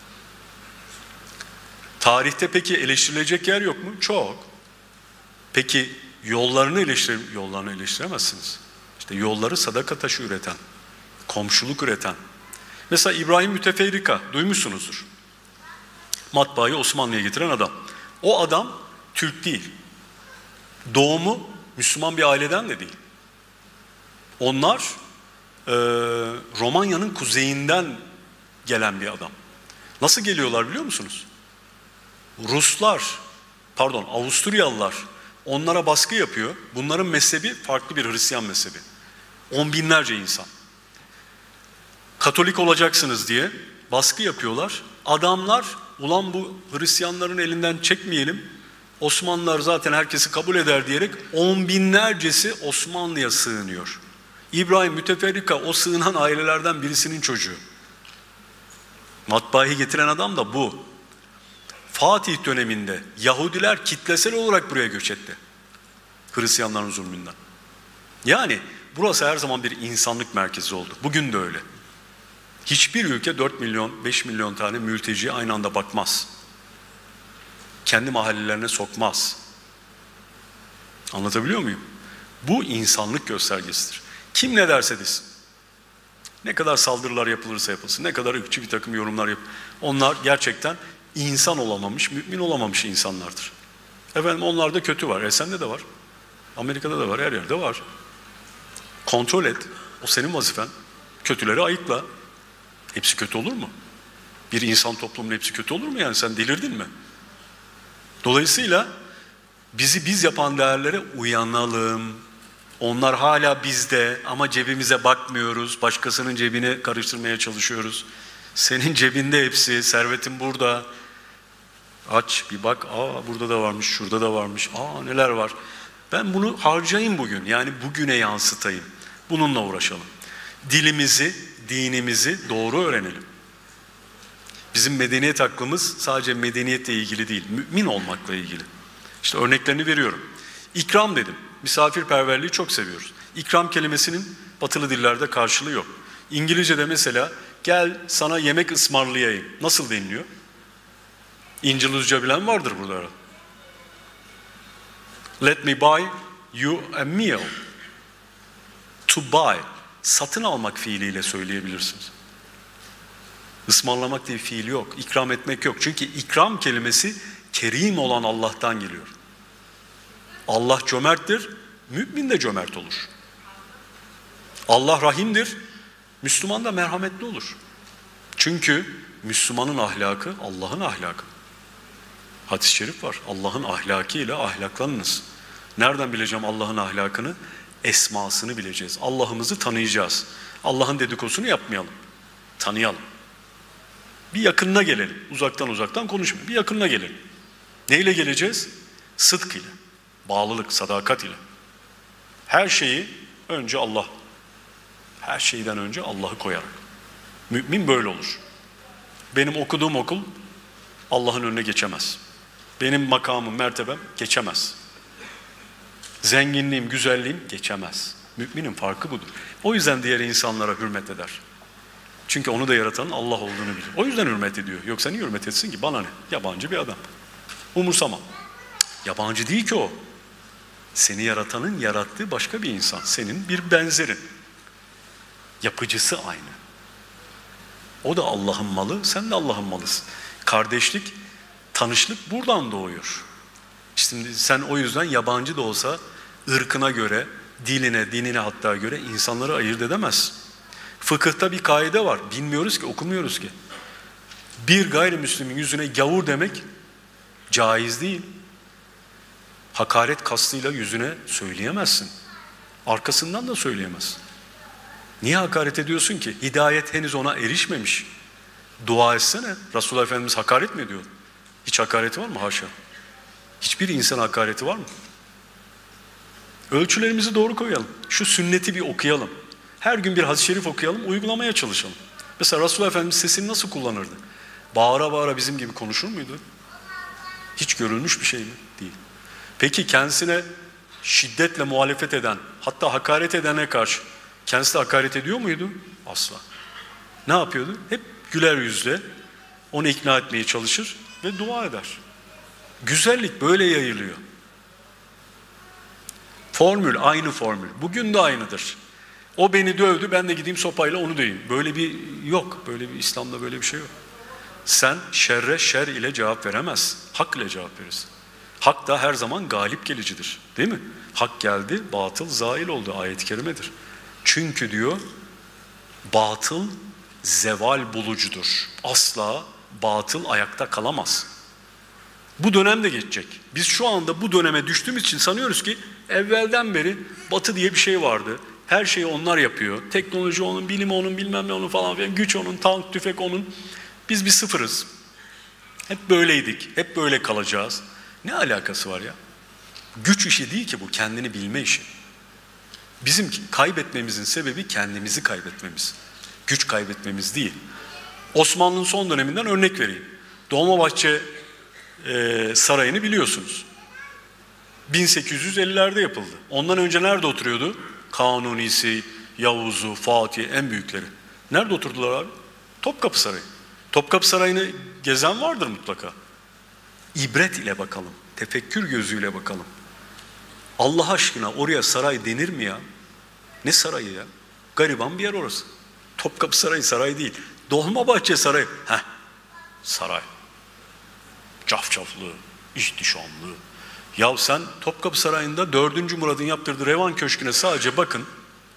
S6: Tarihte peki eleştirilecek yer yok mu? Çok. Peki yollarını eleştir yollarını eleştiremezsiniz. İşte yolları sadaka taşı üreten, komşuluk üreten. Mesela İbrahim Müteferrika duymuşsunuzdur. Matbaayı Osmanlı'ya getiren adam. O adam Türk değil. Doğumu Müslüman bir aileden de değil. Onlar e, Romanya'nın kuzeyinden gelen bir adam. Nasıl geliyorlar biliyor musunuz? Ruslar, pardon Avusturyalılar onlara baskı yapıyor. Bunların mezhebi farklı bir Hristiyan mezhebi. On binlerce insan. Katolik olacaksınız diye baskı yapıyorlar. Adamlar ulan bu Hristiyanların elinden çekmeyelim. Osmanlılar zaten herkesi kabul eder diyerek on binlercesi Osmanlı'ya sığınıyor. İbrahim Müteferrika o sığınan ailelerden birisinin çocuğu. Matbaayı getiren adam da bu. Fatih döneminde Yahudiler kitlesel olarak buraya göç etti. Hristiyanların zulmünden. Yani burası her zaman bir insanlık merkezi oldu. Bugün de öyle. Hiçbir ülke dört milyon, beş milyon tane mülteciye aynı anda bakmaz. Kendi mahallelerine sokmaz. Anlatabiliyor muyum? Bu insanlık göstergesidir. Kim ne derse desin. Ne kadar saldırılar yapılırsa yapılsın, ne kadar ırkçı bir takım yorumlar yap. Onlar gerçekten insan olamamış, mümin olamamış insanlardır. Efendim onlarda kötü var. E sende de var. Amerika'da da var, her yerde var. Kontrol et. O senin vazifen. Kötüleri ayıkla. Hepsi kötü olur mu? Bir insan toplumunun hepsi kötü olur mu yani? Sen delirdin mi? Dolayısıyla bizi biz yapan değerlere uyanalım. Onlar hala bizde ama cebimize bakmıyoruz. Başkasının cebine karıştırmaya çalışıyoruz. Senin cebinde hepsi, servetin burada. Aç bir bak, aa burada da varmış, şurada da varmış, aa neler var. Ben bunu harcayayım bugün, yani bugüne yansıtayım. Bununla uğraşalım. Dilimizi, dinimizi doğru öğrenelim. Bizim medeniyet aklımız sadece medeniyetle ilgili değil, mümin olmakla ilgili. İşte örneklerini veriyorum. İkram dedim, misafirperverliği çok seviyoruz. İkram kelimesinin batılı dillerde karşılığı yok. İngilizce'de mesela gel sana yemek ısmarlayayım. Nasıl deniliyor? İngilizce bilen vardır burada. Let me buy you a meal. To buy. Satın almak fiiliyle söyleyebilirsiniz. Ismarlamak diye bir fiil yok. İkram etmek yok. Çünkü ikram kelimesi kerim olan Allah'tan geliyor. Allah cömerttir. Mümin de cömert olur. Allah rahimdir. Müslüman da merhametli olur. Çünkü Müslümanın ahlakı Allah'ın ahlakı. Hadis-i şerif var. Allah'ın ahlakıyla ahlaklanınız. Nereden bileceğim Allah'ın ahlakını? Esmasını bileceğiz. Allah'ımızı tanıyacağız. Allah'ın dedikodusunu yapmayalım. Tanıyalım. Bir yakınına gelelim. Uzaktan uzaktan konuşmayalım. Bir yakınına gelelim. Neyle geleceğiz? Sıdk ile. Bağlılık, sadakat ile. Her şeyi önce Allah. Her şeyden önce Allah'ı koyarak. Mümin böyle olur. Benim okuduğum okul Allah'ın önüne geçemez. Benim makamım, mertebem geçemez. Zenginliğim, güzelliğim geçemez. Müminin farkı budur. O yüzden diğer insanlara hürmet eder. Çünkü onu da yaratanın Allah olduğunu bilir. O yüzden hürmet ediyor. Yoksa niye hürmet etsin ki? Bana ne? Yabancı bir adam. Umursamam. Yabancı değil ki o. Seni yaratanın yarattığı başka bir insan. Senin bir benzerin. Yapıcısı aynı. O da Allah'ın malı, sen de Allah'ın malısın. Kardeşlik, tanışlık buradan doğuyor. Şimdi sen o yüzden yabancı da olsa ırkına göre, diline, dinine hatta göre insanları ayırt edemezsin. Fıkıhta bir kaide var. Bilmiyoruz ki, okumuyoruz ki. Bir gayrimüslimin yüzüne gavur demek caiz değil. Hakaret kastıyla yüzüne söyleyemezsin. Arkasından da söyleyemezsin. Niye hakaret ediyorsun ki? Hidayet henüz ona erişmemiş. Dua etsene. Resulullah Efendimiz hakaret mi ediyor? Hiç hakareti var mı? Haşa. Hiçbir insan hakareti var mı? Ölçülerimizi doğru koyalım. Şu sünneti bir okuyalım. Her gün bir hadis-i şerif okuyalım, uygulamaya çalışalım. Mesela Resulullah Efendimiz sesini nasıl kullanırdı? Bağıra bağıra bizim gibi konuşur muydu? Hiç görülmüş bir şey mi? Değil. Peki kendisine şiddetle muhalefet eden, hatta hakaret edene karşı kendisi de hakaret ediyor muydu? Asla. Ne yapıyordu? Hep güler yüzle onu ikna etmeye çalışır ve dua eder. Güzellik böyle yayılıyor. Formül, aynı formül. Bugün de aynıdır. O beni dövdü, ben de gideyim sopayla onu döveyim. Böyle bir yok. Böyle bir İslam'da böyle bir şey yok. Sen şerre şer ile cevap veremezsin. Hak ile cevap verirsin. Hak da her zaman galip gelicidir. Değil mi? Hak geldi, batıl zail oldu. Ayet-i kerimedir. Çünkü diyor, batıl zeval bulucudur. Asla batıl ayakta kalamaz. Bu dönem de geçecek. Biz şu anda bu döneme düştüğümüz için sanıyoruz ki evvelden beri Batı diye bir şey vardı. Her şeyi onlar yapıyor. Teknoloji onun, bilim onun, bilmem ne onun falan filan. Güç onun, tank, tüfek onun. Biz bir sıfırız. Hep böyleydik. Hep böyle kalacağız. Ne alakası var ya? Güç işi değil ki bu. Kendini bilme işi. Bizim kaybetmemizin sebebi kendimizi kaybetmemiz. Güç kaybetmemiz değil. Osmanlı'nın son döneminden örnek vereyim. Dolmabahçe e, Sarayı'nı biliyorsunuz. bin sekiz yüz ellilerde yapıldı. Ondan önce nerede oturuyordu? Kanuni'si, Yavuz'u, Fatih en büyükleri. Nerede oturdular abi? Topkapı Sarayı. Topkapı Sarayı'nı gezen vardır mutlaka. İbret ile bakalım. Tefekkür gözüyle bakalım. Allah aşkına oraya saray denir mi ya? Ne sarayı ya? Gariban bir yer orası. Topkapı Sarayı saray değil. Dolmabahçe Sarayı. Heh, saray. Cafcaflı, ihtişamlı. Ya sen Topkapı Sarayı'nda dördüncü Murad'ın yaptırdığı Revan Köşkü'ne sadece bakın.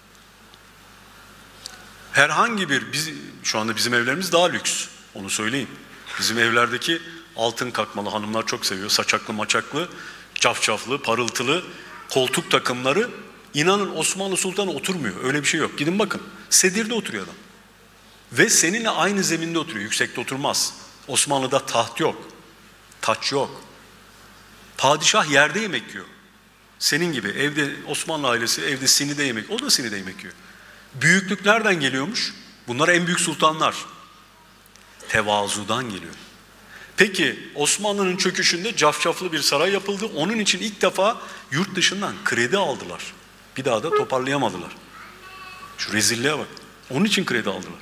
S6: Herhangi bir, biz, şu anda bizim evlerimiz daha lüks. Onu söyleyeyim. Bizim evlerdeki altın kakmalı hanımlar çok seviyor. Saçaklı maçaklı, cafcaflı, parıltılı koltuk takımları. İnanın Osmanlı Sultanı oturmuyor. Öyle bir şey yok. Gidin bakın. Sedir'de oturuyor adam. Ve seninle aynı zeminde oturuyor. Yüksekte oturmaz. Osmanlı'da taht yok. Taç yok. Padişah yerde yemek yiyor. Senin gibi evde Osmanlı ailesi evde sinide yemek. O da sinide yemek yiyor. Büyüklük nereden geliyormuş? Bunlar en büyük sultanlar. Tevazudan geliyor. Peki Osmanlı'nın çöküşünde cafcaflı bir saray yapıldı. Onun için ilk defa yurt dışından kredi aldılar. Bir daha da toparlayamadılar. Şu rezilliğe bak. Onun için kredi aldılar.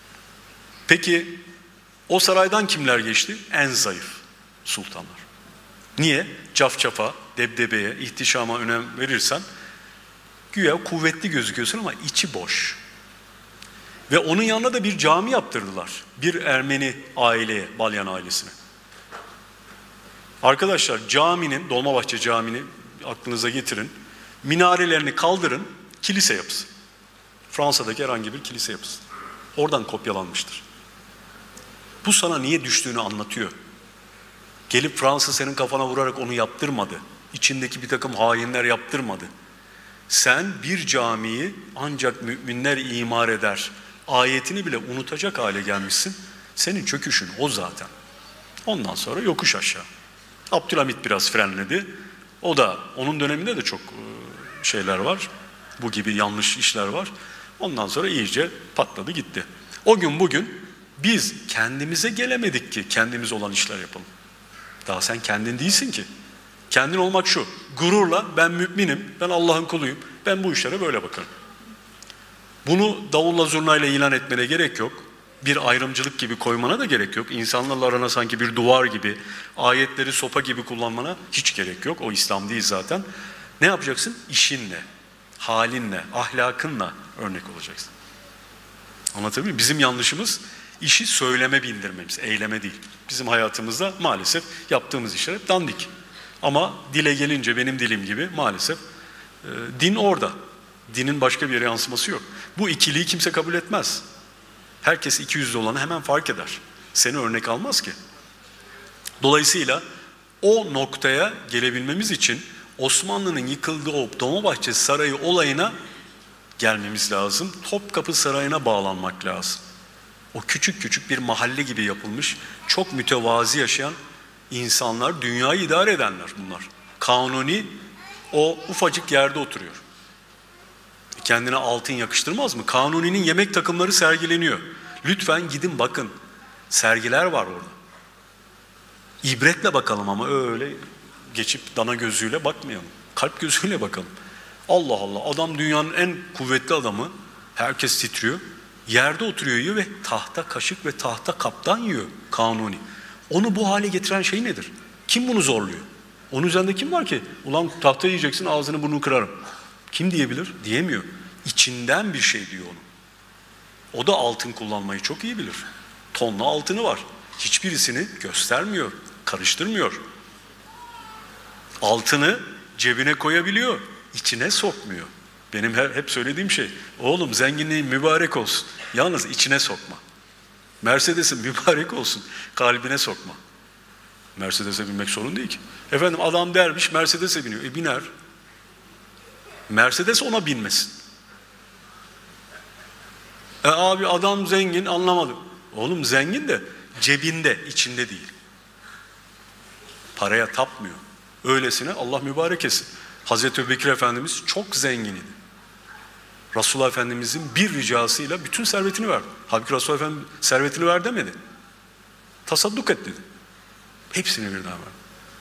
S6: Peki o saraydan kimler geçti? En zayıf sultanlar. Niye? Cafcafa, debdebeye, ihtişama önem verirsen güya kuvvetli gözüküyorsun ama içi boş. Ve onun yanına da bir cami yaptırdılar. Bir Ermeni aileye, Balyan ailesine. Arkadaşlar caminin, Dolmabahçe Camii'ni aklınıza getirin. Minarelerini kaldırın, kilise yapısı. Fransa'daki herhangi bir kilise yapısı. Oradan kopyalanmıştır. Bu sana niye düştüğünü anlatıyor. Gelip Fransa senin kafana vurarak onu yaptırmadı. İçindeki bir takım hainler yaptırmadı. Sen bir camiyi ancak müminler imar eder ayetini bile unutacak hale gelmişsin. Senin çöküşün o zaten. Ondan sonra yokuş aşağı. Abdülhamit biraz frenledi. O da onun döneminde de çok şeyler var. Bu gibi yanlış işler var. Ondan sonra iyice patladı gitti. O gün bugün biz kendimize gelemedik ki kendimiz olan işler yapalım. Daha sen kendin değilsin ki. Kendin olmak şu. Gururla ben müminim, ben Allah'ın kuluyum. Ben bu işlere böyle bakarım. Bunu davulla zurnayla ilan etmene gerek yok. Bir ayrımcılık gibi koymana da gerek yok. İnsanlarla arana sanki bir duvar gibi, ayetleri sopa gibi kullanmana hiç gerek yok. O İslam değil zaten. Ne yapacaksın? İşinle, halinle, ahlakınla örnek olacaksın. Anlatabiliyor muyum? Bizim yanlışımız işi söyleme bindirmemiz, eyleme değil. Bizim hayatımızda maalesef yaptığımız işler hep dandik. Ama dile gelince benim dilim gibi maalesef e, din orada. Dinin başka bir yere yansıması yok. Bu ikiliği kimse kabul etmez. Herkes iki yüzlü olanı hemen fark eder. Seni örnek almaz ki. Dolayısıyla o noktaya gelebilmemiz için Osmanlı'nın yıkıldığı o Dolmabahçe Sarayı olayına gelmemiz lazım. Topkapı Sarayı'na bağlanmak lazım. O küçük küçük bir mahalle gibi yapılmış, çok mütevazi yaşayan insanlar, dünyayı idare edenler bunlar. Kanuni o ufacık yerde oturuyor. Kendine altın yakıştırmaz mı? Kanuni'nin yemek takımları sergileniyor. Lütfen gidin bakın. Sergiler var orada. İbretle bakalım ama öyle geçip dana gözüyle bakmayalım. Kalp gözüyle bakalım. Allah Allah, adam dünyanın en kuvvetli adamı. Herkes titriyor. Yerde oturuyor yiyor ve tahta kaşık ve tahta kaptan yiyor Kanuni. Onu bu hale getiren şey nedir? Kim bunu zorluyor? Onun üzerinde kim var ki? Ulan tahta yiyeceksin, ağzını burnunu kırarım. Kim diyebilir? Diyemiyor. İçinden bir şey diyor onu. O da altın kullanmayı çok iyi bilir. Tonla altını var. Hiçbirisini göstermiyor, karıştırmıyor. Altını cebine koyabiliyor, içine sokmuyor. Benim hep söylediğim şey, oğlum zenginliğin mübarek olsun, yalnız içine sokma. Mercedes'in mübarek olsun, kalbine sokma. Mercedes'e binmek sorun değil ki. Efendim adam dermiş Mercedes'e biniyor, e biner. Mercedes ona binmesin. E abi adam zengin, anlamadım. Oğlum zengin de cebinde, içinde değil. Paraya tapmıyor. Öylesine Allah mübarek etsin. Hazreti Ebubekir Efendimiz çok zenginiydi. Resulullah Efendimizin bir ricasıyla bütün servetini verdi. Halbuki Resulullah Efendimiz servetini ver demedi. Tasadduk et dedi. Hepsini birden verdi.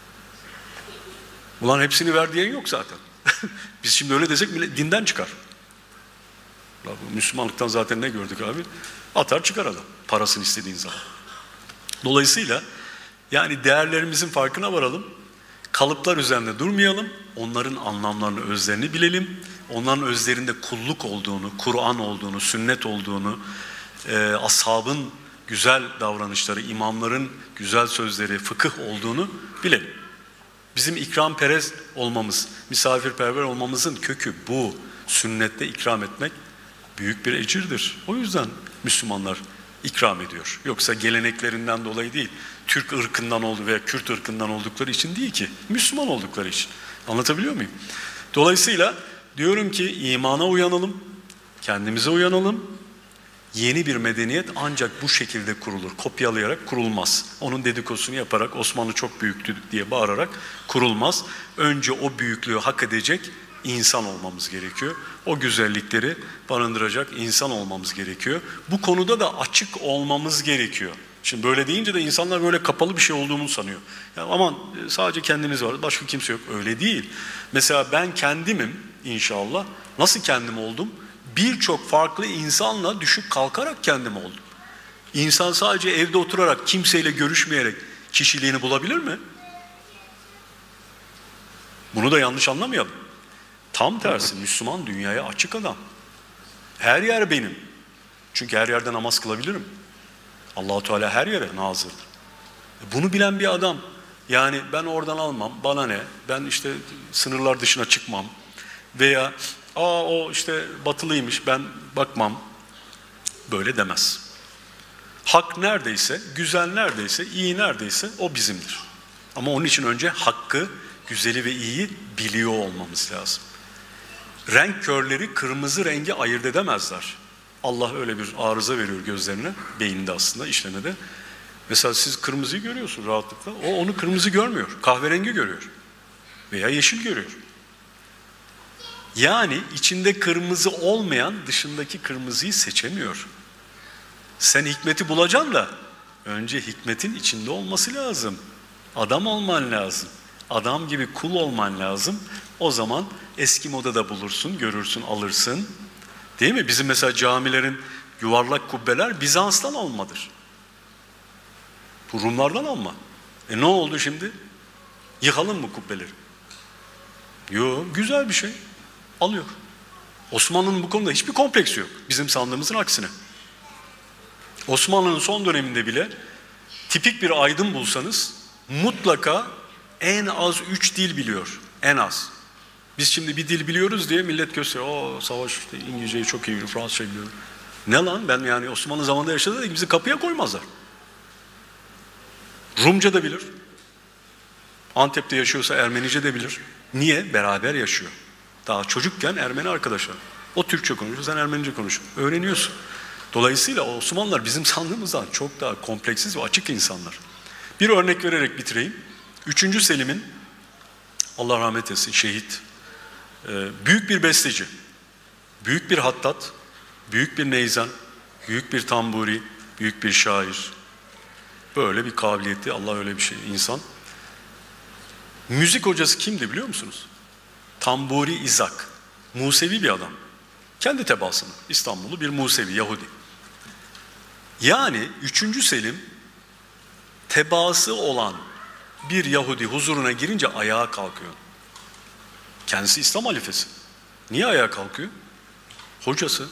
S6: Ulan hepsini ver diyen yok zaten. Biz şimdi öyle desek bile dinden çıkar. Müslümanlıktan zaten ne gördük abi? Atar çıkar adam. Parasını istediğin zaman. Dolayısıyla yani değerlerimizin farkına varalım. Kalıplar üzerinde durmayalım. Onların anlamlarını, özlerini bilelim. Onların özlerinde kulluk olduğunu, Kur'an olduğunu, sünnet olduğunu, e, ashabın güzel davranışları, imamların güzel sözleri, fıkıh olduğunu bilelim. Bizim ikramperest olmamız, misafirperver olmamızın kökü bu. Sünnette ikram etmek büyük bir ecirdir. O yüzden Müslümanlar ikram ediyor. Yoksa geleneklerinden dolayı değil, Türk ırkından olduğu veya Kürt ırkından oldukları için değil ki, Müslüman oldukları için. Anlatabiliyor muyum? Dolayısıyla diyorum ki imana uyanalım, kendimize uyanalım. Yeni bir medeniyet ancak bu şekilde kurulur. Kopyalayarak kurulmaz. Onun dedikodusunu yaparak Osmanlı çok büyüktü diye bağırarak kurulmaz. Önce o büyüklüğü hak edecek insan olmamız gerekiyor. O güzellikleri barındıracak insan olmamız gerekiyor. Bu konuda da açık olmamız gerekiyor. Şimdi böyle deyince de insanlar böyle kapalı bir şey olduğunu sanıyor. Ya aman sadece kendimiz var, başka kimse yok. Öyle değil. Mesela ben kendimim inşallah. Nasıl kendim oldum? Birçok farklı insanla düşüp kalkarak kendim oldum. İnsan sadece evde oturarak, kimseyle görüşmeyerek kişiliğini bulabilir mi? Bunu da yanlış anlamayalım. Tam tersi, Müslüman dünyaya açık adam. Her yer benim. Çünkü her yerde namaz kılabilirim. Allah-u Teala her yere nazırdır. Bunu bilen bir adam, yani ben oradan almam, bana ne, ben işte sınırlar dışına çıkmam veya aa o işte batılıymış, ben bakmam, böyle demez. Hak neredeyse, güzel neredeyse, iyi neredeyse o bizimdir. Ama onun için önce hakkı, güzeli ve iyiyi biliyor olmamız lazım. Renk körleri kırmızı rengi ayırt edemezler. Allah öyle bir arıza veriyor gözlerine, beyninde aslında, işlemede. Mesela siz kırmızıyı görüyorsunuz rahatlıkla, o onu kırmızı görmüyor, kahverengi görüyor veya yeşil görüyor. Yani içinde kırmızı olmayan dışındaki kırmızıyı seçemiyor. Sen hikmeti bulacaksın da önce hikmetin içinde olması lazım. Adam olman lazım. Adam gibi kul olman lazım. O zaman eski modada bulursun, görürsün, alırsın. Değil mi? Bizim mesela camilerin yuvarlak kubbeler Bizans'tan almadır. Bu Rumlardan alma. E ne oldu şimdi? Yıkalım mı kubbeleri? Yok, güzel bir şey. Alıyor. Osmanlı'nın bu konuda hiçbir kompleksi yok. Bizim sandığımızın aksine. Osmanlı'nın son döneminde bile tipik bir aydın bulsanız mutlaka en az üç dil biliyor. En az. Biz şimdi bir dil biliyoruz diye millet gösteriyor. O savaş işte İngilizceyi çok iyi biliyor, Fransızca biliyor. Ne lan, ben yani Osmanlı zamanında yaşadı da bizi kapıya koymazlar. Rumca da bilir. Antep'te yaşıyorsa Ermenice de bilir. Niye? Beraber yaşıyor. Daha çocukken Ermeni arkadaşlar. O Türkçe konuşuyor, sen Ermenice konuşuyorsun. Öğreniyorsun. Dolayısıyla Osmanlılar bizim sandığımızdan çok daha kompleksiz ve açık insanlar. Bir örnek vererek bitireyim. Üçüncü Selim'in, Allah rahmet etsin, şehit, büyük bir besteci, büyük bir hattat, büyük bir neyzen, büyük bir tamburi, büyük bir şair. Böyle bir kabiliyetli, Allah öyle bir şey, insan. Müzik hocası kimdi biliyor musunuz? Tamburi İzak. Musevi bir adam. Kendi tebaasını, İstanbullu bir Musevi, Yahudi. Yani üçüncü Selim tebaası olan bir Yahudi huzuruna girince ayağa kalkıyor. Kendisi İslam halifesi. Niye ayağa kalkıyor? Hocası.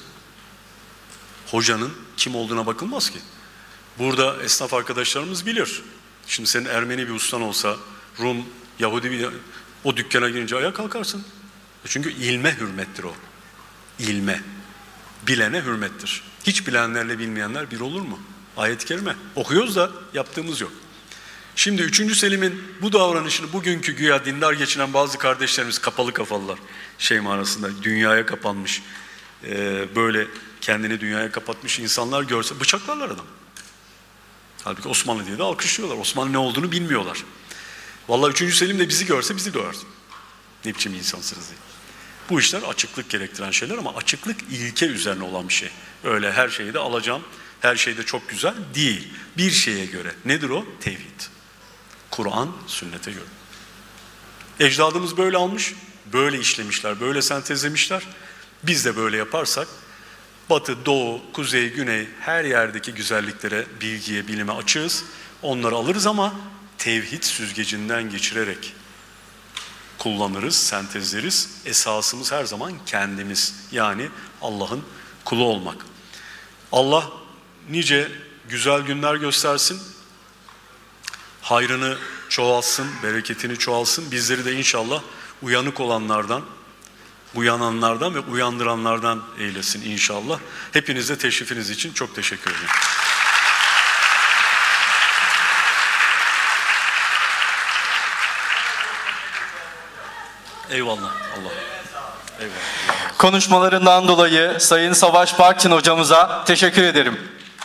S6: Hocanın kim olduğuna bakılmaz ki. Burada esnaf arkadaşlarımız bilir. Şimdi senin Ermeni bir ustan olsa, Rum, Yahudi bir, o dükkana girince ayağa kalkarsın. Çünkü ilme hürmettir o. İlme. Bilene hürmettir. Hiç bilenlerle bilmeyenler bir olur mu? Ayet-i kerime. Okuyoruz da yaptığımız yok. Şimdi üçüncü Selim'in bu davranışını bugünkü güya dindar geçinen bazı kardeşlerimiz, kapalı kafalılar, şey manasında dünyaya kapanmış, e, böyle kendini dünyaya kapatmış insanlar görse bıçaklarlar adam. Halbuki Osmanlı diye de alkışlıyorlar. Osmanlı ne olduğunu bilmiyorlar. Vallahi üçüncü Selim de bizi görse bizi döver. Ne biçim insansınız diye. Bu işler açıklık gerektiren şeyler ama açıklık ilke üzerine olan bir şey. Öyle her şeyi de alacağım, her şey de çok güzel değil. Bir şeye göre. Nedir o? Tevhid. Kur'an, sünnete göre. Ecdadımız böyle almış, böyle işlemişler, böyle sentezlemişler. Biz de böyle yaparsak, batı, doğu, kuzey, güney her yerdeki güzelliklere, bilgiye, bilime açığız. Onları alırız ama tevhid süzgecinden geçirerek kullanırız, sentezleriz. Esasımız her zaman kendimiz. Yani Allah'ın kulu olmak. Allah nice güzel günler göstersin. Hayrını çoğalsın, bereketini çoğalsın. Bizleri de inşallah uyanık olanlardan, uyananlardan ve uyandıranlardan eylesin inşallah. Hepinize teşrifiniz için çok teşekkür ederim. Eyvallah. Allah. Eyvallah.
S1: Konuşmalarından dolayı Sayın Savaş Parkçin hocamıza teşekkür ederim.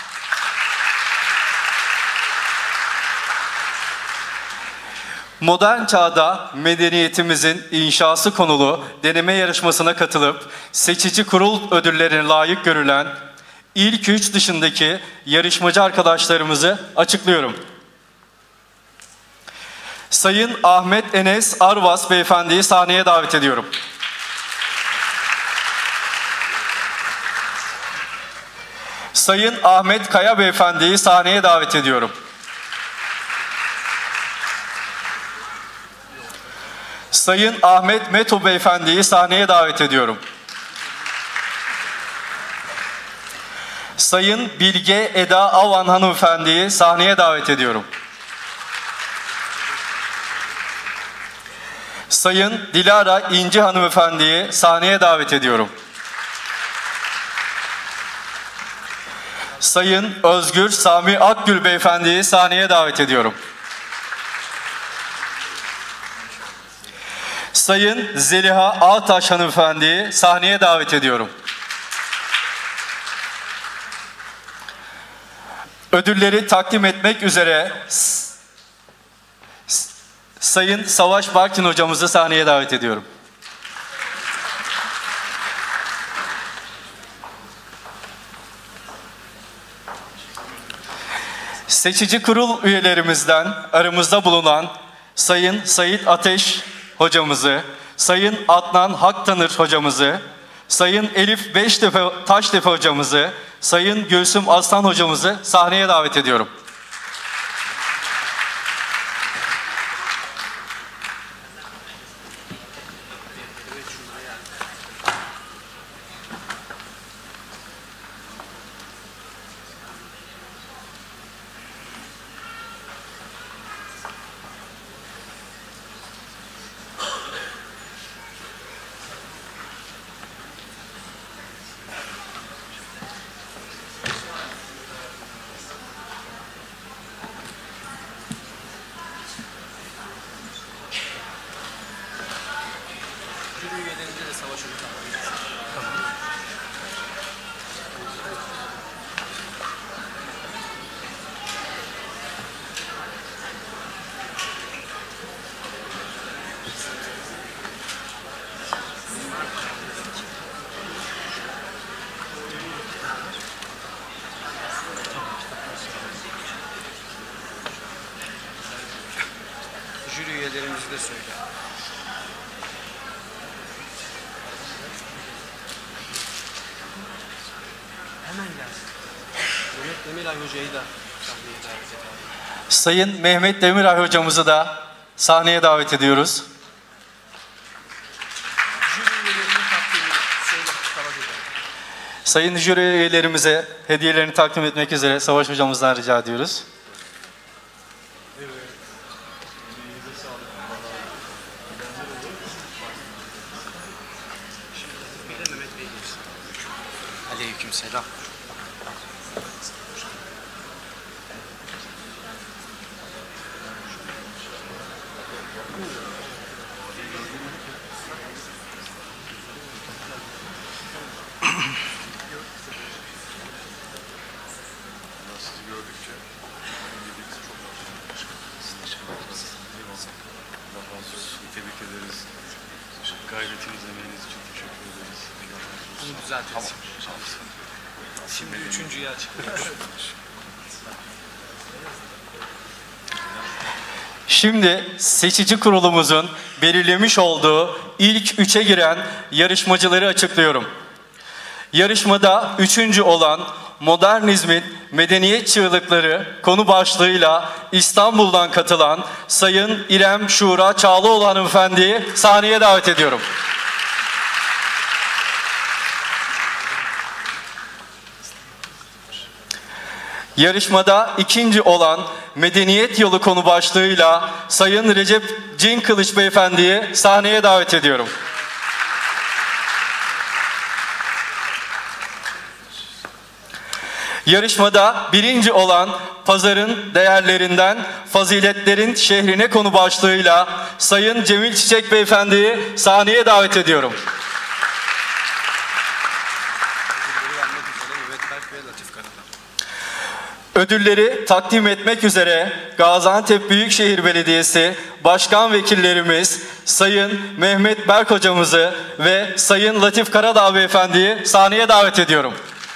S1: Modern çağda medeniyetimizin inşası konulu deneme yarışmasına katılıp seçici kurul ödüllerine layık görülen ilk üç dışındaki yarışmacı arkadaşlarımızı açıklıyorum. Sayın Ahmet Enes Arvas Beyefendi'yi sahneye davet ediyorum. Sayın Ahmet Kaya Beyefendi'yi sahneye davet ediyorum. Sayın Ahmet Meto Beyefendi'yi sahneye davet ediyorum. Sayın Bilge Eda Avan Hanımefendi'yi sahneye davet ediyorum. Sayın Dilara İnci Hanımefendi'yi sahneye davet ediyorum. Sayın Özgür Sami Akgül Beyefendi'yi sahneye davet ediyorum. Sayın Zeliha Ağtaş Hanımefendi'yi sahneye davet ediyorum. Ödülleri takdim etmek üzere Sayın Savaş Parkçin hocamızı sahneye davet ediyorum. Seçici kurul üyelerimizden aramızda bulunan Sayın Sait Ateş hocamızı, Sayın Adnan Haktanır hocamızı, Sayın Elif Beştepe Taştepe hocamızı, Sayın Gülsüm Aslan hocamızı sahneye davet ediyorum.
S7: Siz de söyleyin. Hemen gelsin. Mehmet Demiray Hoca'yı da sahneye davet edelim.
S1: Sayın Mehmet Demiray hocamızı da sahneye davet ediyoruz. Sayın jüri üyelerimize hediyelerini takdim etmek üzere Savaş hocamızdan rica ediyoruz.
S7: Aleykümselam.
S8: Tebrik ederiz. Gayretiniz, emeğiniz için teşekkür ederiz.
S7: Bunu düzeltiriz. Şimdi üçüncüye açıklıyoruz.
S1: Şimdi seçici kurulumuzun belirlemiş olduğu ilk üçe giren yarışmacıları açıklıyorum. Yarışmada üçüncü olan Modernizmin Medeniyet Çığlıkları konu başlığıyla İstanbul'dan katılan Sayın İrem Şura Çağlıoğlu hanımefendiyi sahneye davet ediyorum. Yarışmada ikinci olan Medeniyet Yolu konu başlığıyla Sayın Recep Cinkılıç Beyefendi'yi sahneye davet ediyorum. Yarışmada birinci olan Pazarın Değerlerinden Faziletlerin Şehrine konu başlığıyla Sayın Cemil Çiçek Beyefendi'yi sahneye davet ediyorum. Ödülleri takdim etmek üzere Gaziantep Büyükşehir Belediyesi Başkan Vekillerimiz Sayın Mehmet Berk hocamızı ve Sayın Latif Karadağ Beyefendi'yi sahneye davet ediyorum.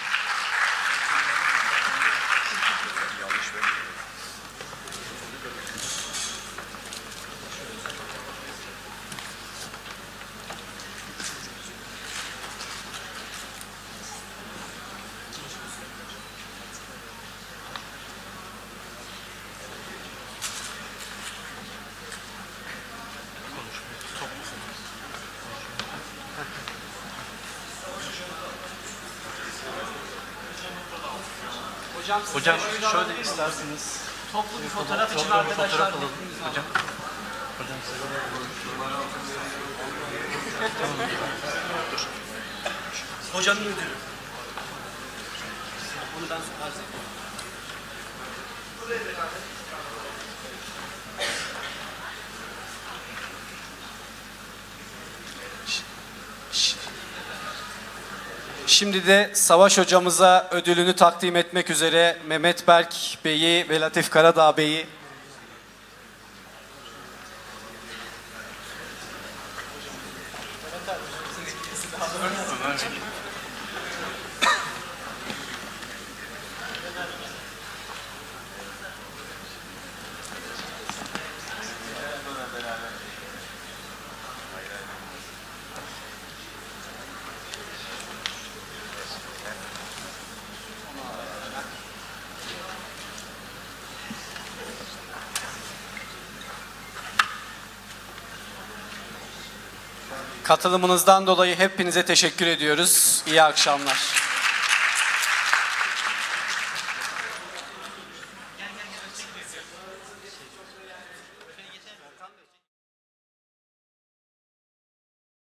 S7: Hocam,
S1: Hocam şöyle isterseniz
S7: toplu bir fotoğraf için arkadaşlar.
S1: Hocam. Hocam
S7: Hocanın ödülü. Onu ben arz edeyim. Şimdi de Savaş hocamıza ödülünü takdim etmek üzere Mehmet Berk Bey'i ve Latif Karadağ Bey'i katılımınızdan dolayı hepinize teşekkür ediyoruz. İyi akşamlar.